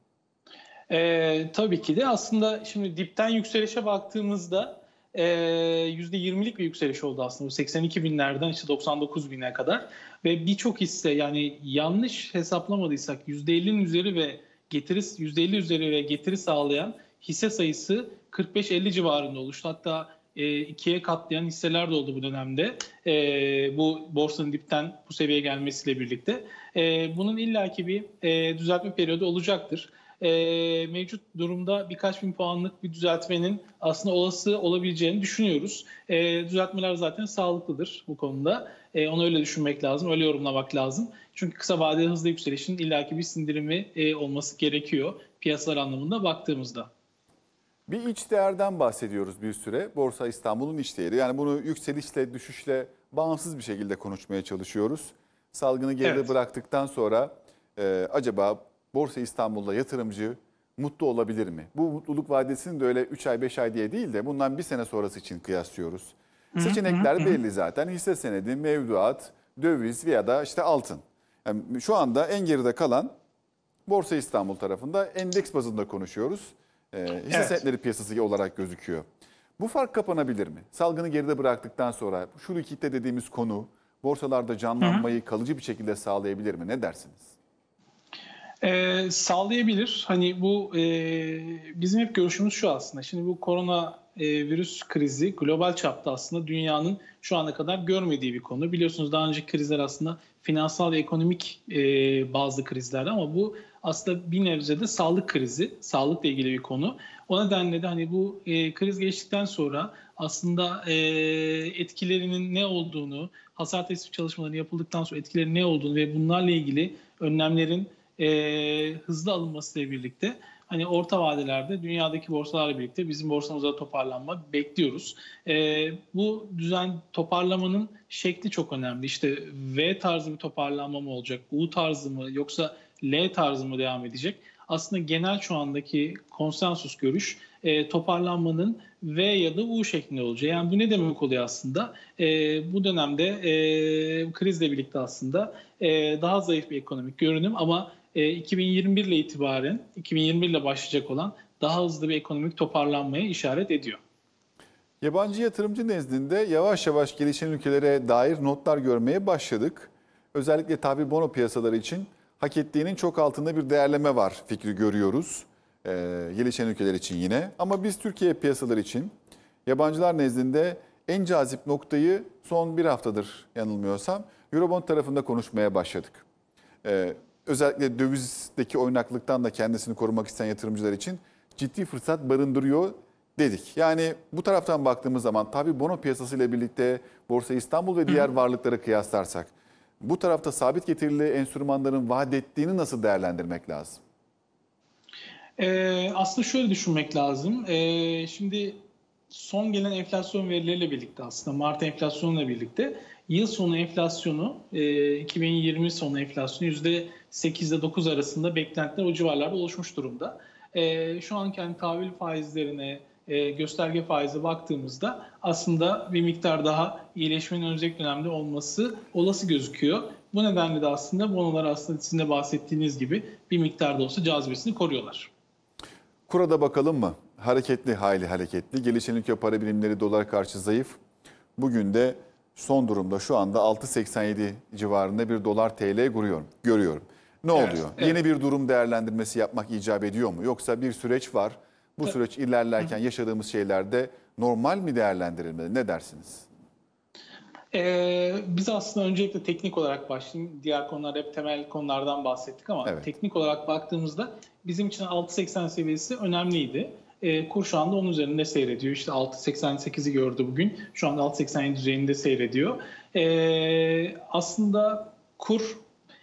Ee, tabii ki de aslında şimdi dipten yükselişe baktığımızda e, yüzde yirmilik bir yükseliş oldu aslında. Bu seksen iki binlerden işte doksan dokuz bine kadar ve birçok hisse yani yanlış hesaplamadıysak yüzde ellinin üzeri ve getiri yüzde elli üzeri ve getiri sağlayan hisse sayısı kırk beş elli civarında oluştu. Hatta e, ikiye katlayan hisseler de oldu bu dönemde. E, bu borsanın dipten bu seviyeye gelmesiyle birlikte. E, bunun illaki bir e, düzeltme periyodu olacaktır. E, mevcut durumda birkaç bin puanlık bir düzeltmenin aslında olası olabileceğini düşünüyoruz. E, düzeltmeler zaten sağlıklıdır bu konuda. E, onu öyle düşünmek lazım, öyle yorumlamak lazım. Çünkü kısa vadeli hızlı yükselişin illaki bir sindirimi e, olması gerekiyor piyasalar anlamında baktığımızda. Bir iç değerden bahsediyoruz bir süre. Borsa İstanbul'un iç değeri. Yani bunu yükselişle, düşüşle bağımsız bir şekilde konuşmaya çalışıyoruz. Salgını geride evet. bıraktıktan sonra e, acaba Borsa İstanbul'da yatırımcı mutlu olabilir mi? Bu mutluluk vadesini de öyle üç ay beş ay diye değil de bundan bir sene sonrası için kıyaslıyoruz. Seçenekler belli zaten. Hisse senedi, mevduat, döviz veya da işte altın. Yani şu anda en geride kalan Borsa İstanbul tarafında endeks bazında konuşuyoruz. Ee, hisse evet. senetleri piyasası olarak gözüküyor. Bu fark kapanabilir mi? Salgını geride bıraktıktan sonra şu likitte dediğimiz konu borsalarda canlanmayı Hı-hı. kalıcı bir şekilde sağlayabilir mi? Ne dersiniz? Ee, sağlayabilir. Hani bu e, bizim hep görüşümüz şu aslında. Şimdi bu korona e, virüs krizi global çapta aslında dünyanın şu ana kadar görmediği bir konu. Biliyorsunuz daha önceki krizler aslında finansal ve ekonomik e, bazı krizlerdi ama bu aslında bir nebze de sağlık krizi, sağlıkla ilgili bir konu. O nedenle de hani bu e, kriz geçtikten sonra aslında e, etkilerinin ne olduğunu, hasar tespit çalışmaları yapıldıktan sonra etkilerinin ne olduğunu ve bunlarla ilgili önlemlerin e, hızlı alınmasıyla birlikte hani orta vadelerde dünyadaki borsalarla birlikte bizim borsamıza toparlanma bekliyoruz. E, bu düzen toparlamanın şekli çok önemli. İşte V tarzı bir toparlanma mı olacak, U tarzı mı yoksa L tarzı mı devam edecek? Aslında genel şu andaki konsensus görüş e, toparlanmanın V ya da U şeklinde olacak. Yani bu ne demek oluyor aslında? E, bu dönemde e, krizle birlikte aslında e, daha zayıf bir ekonomik görünüm ama e, iki bin yirmi bir ile itibaren iki bin yirmi bir ile başlayacak olan daha hızlı bir ekonomik toparlanmaya işaret ediyor. Yabancı yatırımcı nezdinde yavaş yavaş gelişen ülkelere dair notlar görmeye başladık. Özellikle tahvil bono piyasaları için hak ettiğinin çok altında bir değerleme var fikri görüyoruz. Ee, gelişen ülkeler için yine. Ama biz Türkiye piyasaları için yabancılar nezdinde en cazip noktayı son bir haftadır yanılmıyorsam Eurobond tarafında konuşmaya başladık. Ee, özellikle dövizdeki oynaklıktan da kendisini korumak isteyen yatırımcılar için ciddi fırsat barındırıyor dedik. Yani bu taraftan baktığımız zaman tabii bono piyasası ile birlikte Borsa İstanbul ve diğer varlıkları kıyaslarsak bu tarafta sabit getirili enstrümanların vaat ettiğini nasıl değerlendirmek lazım? Ee, aslında şöyle düşünmek lazım. Ee, şimdi son gelen enflasyon verileriyle birlikte aslında Mart enflasyonuyla birlikte yıl sonu enflasyonu e, iki bin yirmi sonu enflasyonu yüzde sekiz ile dokuz arasında beklentiler o civarlarda oluşmuş durumda. E, şu anki hani tahvil faizlerine, e, gösterge faize baktığımızda aslında bir miktar daha iyileşmenin önümüzdeki dönemde olması olası gözüküyor. Bu nedenle de aslında bonolar aslında sizin de bahsettiğiniz gibi bir miktar da olsa cazibesini koruyorlar. Kura da bakalım mı? Hareketli, hayli hareketli. Gelişen ülke para birimleri dolar karşı zayıf. Bugün de son durumda şu anda altı seksen yedi civarında bir dolar T L görüyorum. görüyorum. Ne Evet, oluyor? evet. Yeni bir durum değerlendirmesi yapmak icap ediyor mu? Yoksa bir süreç var. Bu süreç ilerlerken yaşadığımız şeylerde normal mi değerlendirilmeli? Ne dersiniz? Ee, biz aslında öncelikle teknik olarak başlayayım. Diğer konular hep temel konulardan bahsettik ama Evet. teknik olarak baktığımızda bizim için altı seksen seviyesi önemliydi. Ee, kur şu anda onun üzerinde seyrediyor. İşte altı seksen sekizi gördü bugün. Şu anda altı seksen yedi düzeyinde seyrediyor. Ee, aslında kur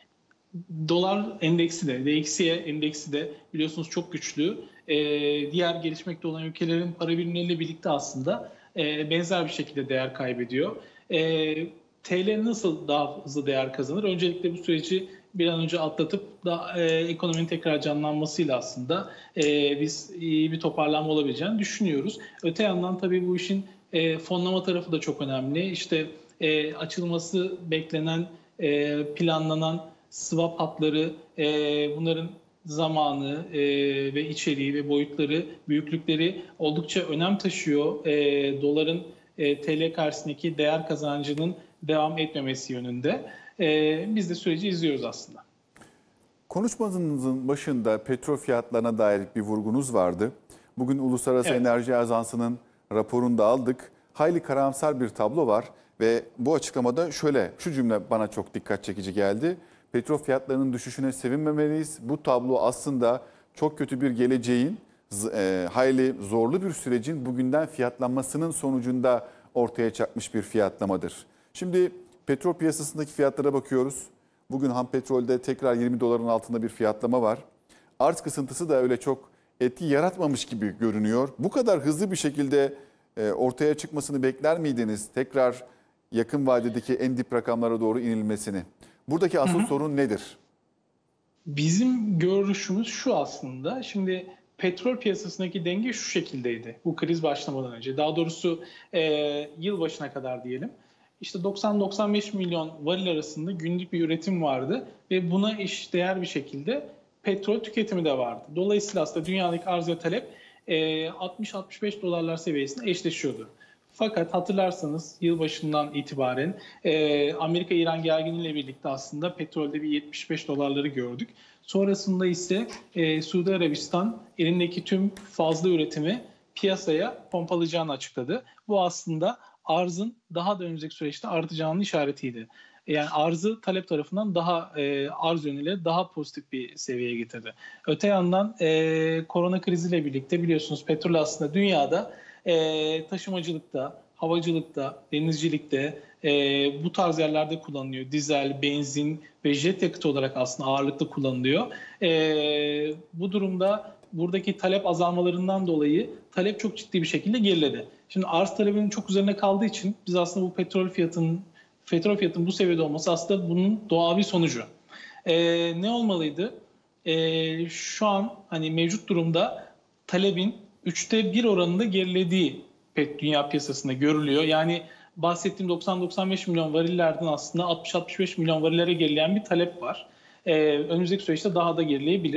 dolar endeksi de, D X Y endeksi de biliyorsunuz çok güçlü. Ee, diğer gelişmekte olan ülkelerin para birimleriyle birlikte aslında e, benzer bir şekilde değer kaybediyor. E, T L nasıl daha hızlı değer kazanır? Öncelikle bu süreci bir an önce atlatıp da e, ekonominin tekrar canlanmasıyla aslında e, biz iyi bir toparlanma olabileceğini düşünüyoruz. Öte yandan tabii bu işin e, fonlama tarafı da çok önemli. İşte e, açılması beklenen, e, planlanan swap hatları, e, bunların zamanı e, ve içeriği ve boyutları, büyüklükleri oldukça önem taşıyor. E, doların e, T L karşısındaki değer kazancının devam etmemesi yönünde. E, biz de süreci izliyoruz aslında. Konuşmanızın başında petrol fiyatlarına dair bir vurgunuz vardı. Bugün Uluslararası Evet. Enerji Ajansı'nın raporunu da aldık. Hayli karamsar bir tablo var ve bu açıklamada şöyle, şu cümle bana çok dikkat çekici geldi. Petrol fiyatlarının düşüşüne sevinmemeliyiz. Bu tablo aslında çok kötü bir geleceğin, e, hayli zorlu bir sürecin bugünden fiyatlanmasının sonucunda ortaya çıkmış bir fiyatlamadır. Şimdi petrol piyasasındaki fiyatlara bakıyoruz. Bugün ham petrolde tekrar yirmi doların altında bir fiyatlama var. Arz kısıntısı da öyle çok etki yaratmamış gibi görünüyor. Bu kadar hızlı bir şekilde e, ortaya çıkmasını bekler miydiniz? Tekrar yakın vadedeki en dip rakamlara doğru inilmesini. Buradaki asıl hı hı. sorun nedir? Bizim görüşümüz şu aslında. Şimdi petrol piyasasındaki denge şu şekildeydi bu kriz başlamadan önce. Daha doğrusu e, yıl başına kadar diyelim. İşte doksan doksan beş milyon varil arasında günlük bir üretim vardı ve buna eşdeğer bir şekilde petrol tüketimi de vardı. Dolayısıyla aslında dünyadaki arz ve talep e, altmış altmış beş dolarlar seviyesinde eşleşiyordu. Fakat hatırlarsanız yılbaşından itibaren e, Amerika-İran gerginliğiyle birlikte aslında petrolde bir yetmiş beş dolarları gördük. Sonrasında ise e, Suudi Arabistan elindeki tüm fazla üretimi piyasaya pompalayacağını açıkladı. Bu aslında arzın daha da önümüzdeki süreçte artacağının işaretiydi. Yani arzı talep tarafından daha e, arz yönüyle daha pozitif bir seviyeye getirdi. Öte yandan e, korona kriziyle birlikte biliyorsunuz petrol aslında dünyada e, taşımacılıkta, havacılıkta, denizcilikte e, bu tarz yerlerde kullanılıyor. Dizel, benzin ve jet yakıtı olarak aslında ağırlıklı kullanılıyor. E, bu durumda buradaki talep azalmalarından dolayı talep çok ciddi bir şekilde geriledi. Şimdi arz talebinin çok üzerine kaldığı için biz aslında bu petrol fiyatının petrol fiyatının bu seviyede olması aslında bunun doğal bir sonucu. Ee, ne olmalıydı? Ee, şu an hani mevcut durumda talebin üçte bir oranında gerilediği dünya piyasasında görülüyor. Yani bahsettiğim doksan doksan beş milyon varillerden aslında altmış altmış beş milyon varillere gerileyen bir talep var. Ee, önümüzdeki süreçte daha da gerileyebilir.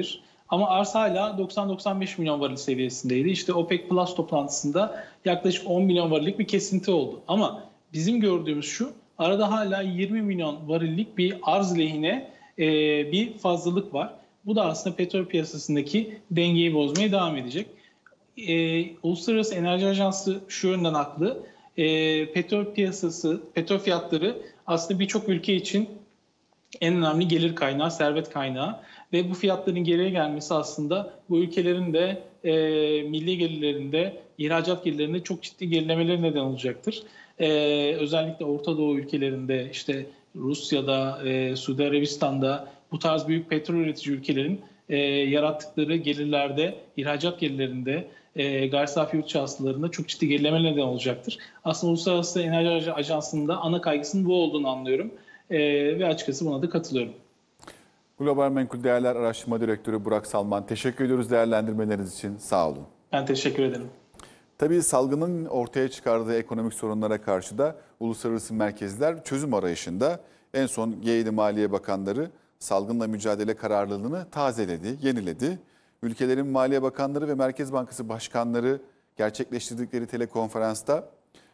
Ama arz hala doksan doksan beş milyon varil seviyesindeydi. İşte OPEC Plus toplantısında yaklaşık on milyon varillik bir kesinti oldu. Ama bizim gördüğümüz şu, arada hala yirmi milyon varillik bir arz lehine e, bir fazlalık var. Bu da aslında petrol piyasasındaki dengeyi bozmaya devam edecek. E, Uluslararası Enerji Ajansı şu yönden haklı. E, petrol piyasası, petrol fiyatları aslında birçok ülke için en önemli gelir kaynağı, servet kaynağı. Ve bu fiyatların geriye gelmesi aslında bu ülkelerin de e, milli gelirlerinde, ihracat gelirlerinde çok ciddi gerilemeleri neden olacaktır. E, özellikle Orta Doğu ülkelerinde, işte Rusya'da, e, Suudi Arabistan'da bu tarz büyük petrol üretici ülkelerin e, yarattıkları gelirlerde, ihracat gelirlerinde, e, gayri safi yurt içi hasılalarında çok ciddi gerileme neden olacaktır. Aslında Uluslararası Enerji Ajansı'nın da ana kaygısının bu olduğunu anlıyorum e, ve açıkçası buna da katılıyorum. Global Menkul Değerler Araştırma Direktörü Burak Salman, teşekkür ediyoruz değerlendirmeleriniz için. Sağ olun. Ben teşekkür ederim. Tabii salgının ortaya çıkardığı ekonomik sorunlara karşı da uluslararası merkezler çözüm arayışında. En son G yedi Maliye Bakanları salgınla mücadele kararlılığını tazeledi, yeniledi. Ülkelerin Maliye Bakanları ve Merkez Bankası Başkanları gerçekleştirdikleri telekonferansta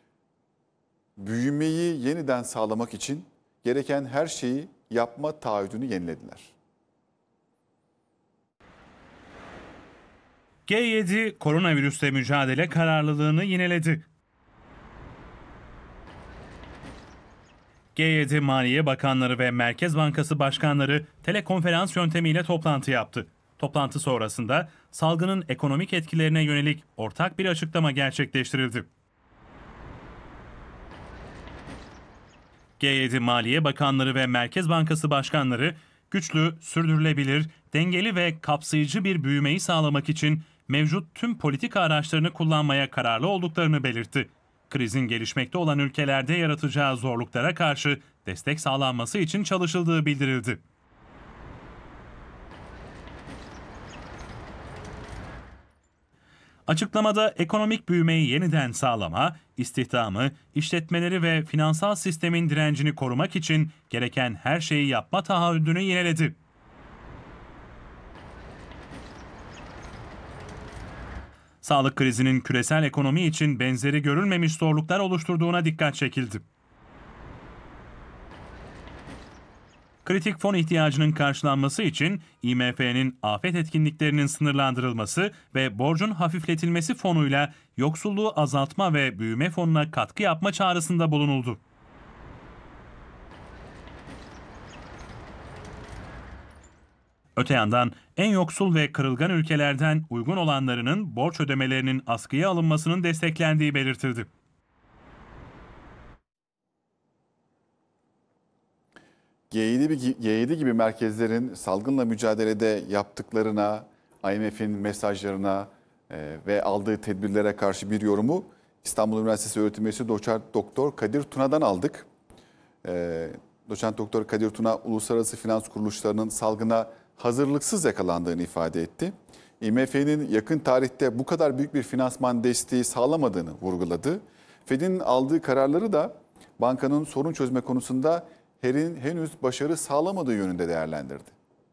büyümeyi yeniden sağlamak için gereken her şeyi yapma taahhüdünü yenilediler. G yedi koronavirüsle mücadele kararlılığını yineledi. G yedi Maliye Bakanları ve Merkez Bankası Başkanları telekonferans yöntemiyle toplantı yaptı. Toplantı sonrasında salgının ekonomik etkilerine yönelik ortak bir açıklama gerçekleştirildi. G yedi Maliye Bakanları ve Merkez Bankası Başkanları güçlü, sürdürülebilir, dengeli ve kapsayıcı bir büyümeyi sağlamak için mevcut tüm politika araçlarını kullanmaya kararlı olduklarını belirtti. Krizin gelişmekte olan ülkelerde yaratacağı zorluklara karşı destek sağlanması için çalışıldığı bildirildi. Açıklamada ekonomik büyümeyi yeniden sağlama, istihdamı, işletmeleri ve finansal sistemin direncini korumak için gereken her şeyi yapma taahhüdünü yineledi. Sağlık krizinin küresel ekonomi için benzeri görülmemiş zorluklar oluşturduğuna dikkat çekildi. Kritik fon ihtiyacının karşılanması için I M F'nin afet etkinliklerinin sınırlandırılması ve borcun hafifletilmesi fonuyla yoksulluğu azaltma ve büyüme fonuna katkı yapma çağrısında bulunuldu. Öte yandan en yoksul ve kırılgan ülkelerden uygun olanlarının borç ödemelerinin askıya alınmasının desteklendiği belirtildi. G yedi gibi merkezlerin salgınla mücadelede yaptıklarına, I M F'in mesajlarına ve aldığı tedbirlere karşı bir yorumu İstanbul Üniversitesi öğretim üyesi Doçent Doktor Kadir Tuna'dan aldık. Doçent Doktor Kadir Tuna, uluslararası finans kuruluşlarının salgına hazırlıksız yakalandığını ifade etti. I M F'nin yakın tarihte bu kadar büyük bir finansman desteği sağlamadığını vurguladı. Fed'in aldığı kararları da bankanın sorun çözme konusunda henüz başarı sağlamadığı yönünde değerlendirdi.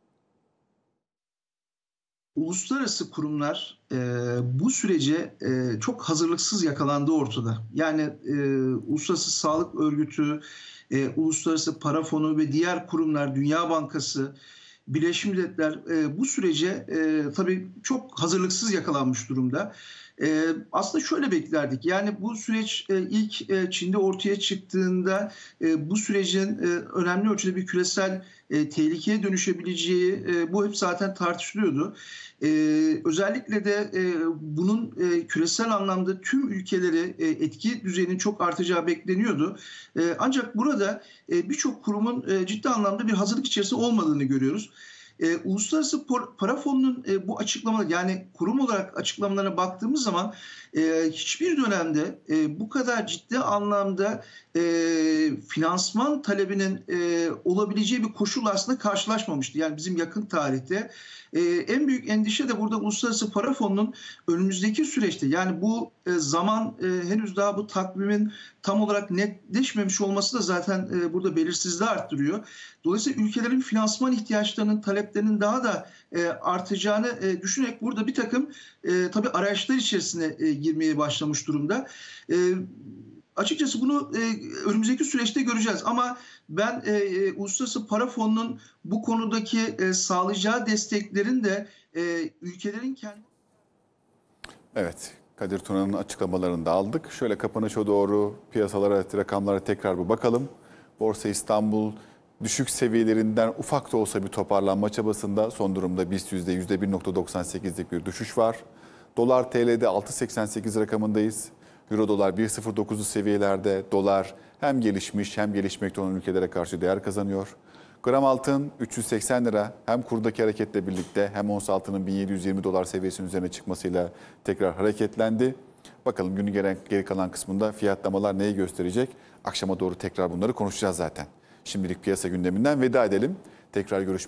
Uluslararası kurumlar e, bu sürece e, çok hazırlıksız yakalandığı ortada. Yani e, Uluslararası Sağlık Örgütü, e, Uluslararası Para Fonu ve diğer kurumlar, Dünya Bankası, Birleşmiş Milletler e, bu sürece e, tabii çok hazırlıksız yakalanmış durumda. E, aslında şöyle beklerdik, yani bu süreç e, ilk e, Çin'de ortaya çıktığında e, bu sürecin e, önemli ölçüde bir küresel e, tehlikeye dönüşebileceği e, bu hep zaten tartışılıyordu. E, özellikle de e, bunun e, küresel anlamda tüm ülkeleri e, etki düzeyinin çok artacağı bekleniyordu. E, ancak burada e, birçok kurumun e, ciddi anlamda bir hazırlık içerisinde olmadığını görüyoruz. E, Uluslararası Para Fonu'nun e, bu açıklamaları, yani kurum olarak açıklamalarına baktığımız zaman e, hiçbir dönemde e, bu kadar ciddi anlamda e, finansman talebinin e, olabileceği bir koşul aslında karşılaşmamıştı. Yani bizim yakın tarihte E, en büyük endişe de burada Uluslararası Para Fonu'nun önümüzdeki süreçte, yani bu e, zaman e, henüz daha bu takvimin tam olarak netleşmemiş olması da zaten e, burada belirsizliği arttırıyor. Dolayısıyla ülkelerin finansman ihtiyaçlarının, taleplerinin daha da e, artacağını e, düşünerek burada bir takım e, tabii arayışlar içerisine e, girmeye başlamış durumda. E, açıkçası bunu e, önümüzdeki süreçte göreceğiz ama ben e, e, Uluslararası Para Fonu'nun bu konudaki e, sağlayacağı desteklerin de e, ülkelerin kendi... Evet, Kadir Tuna'nın açıklamalarını da aldık. Şöyle kapanışa doğru piyasalara, rakamlara tekrar bir bakalım. Borsa İstanbul düşük seviyelerinden ufak da olsa bir toparlanma çabasında. Son durumda BIST yüzde yüzde bir nokta doksan sekizlik bir düşüş var. Dolar T L'de altı seksen sekiz rakamındayız. Euro dolar bir nokta sıfır dokuzlu seviyelerde. Dolar hem gelişmiş hem gelişmekte olan ülkelere karşı değer kazanıyor. Gram altın üç yüz seksen lira, hem kurdaki hareketle birlikte hem ons altının bin yedi yüz yirmi dolar seviyesinin üzerine çıkmasıyla tekrar hareketlendi. Bakalım günün geri, geri kalan kısmında fiyatlamalar neyi gösterecek? Akşama doğru tekrar bunları konuşacağız zaten. Şimdilik piyasa gündeminden veda edelim. Tekrar görüşmek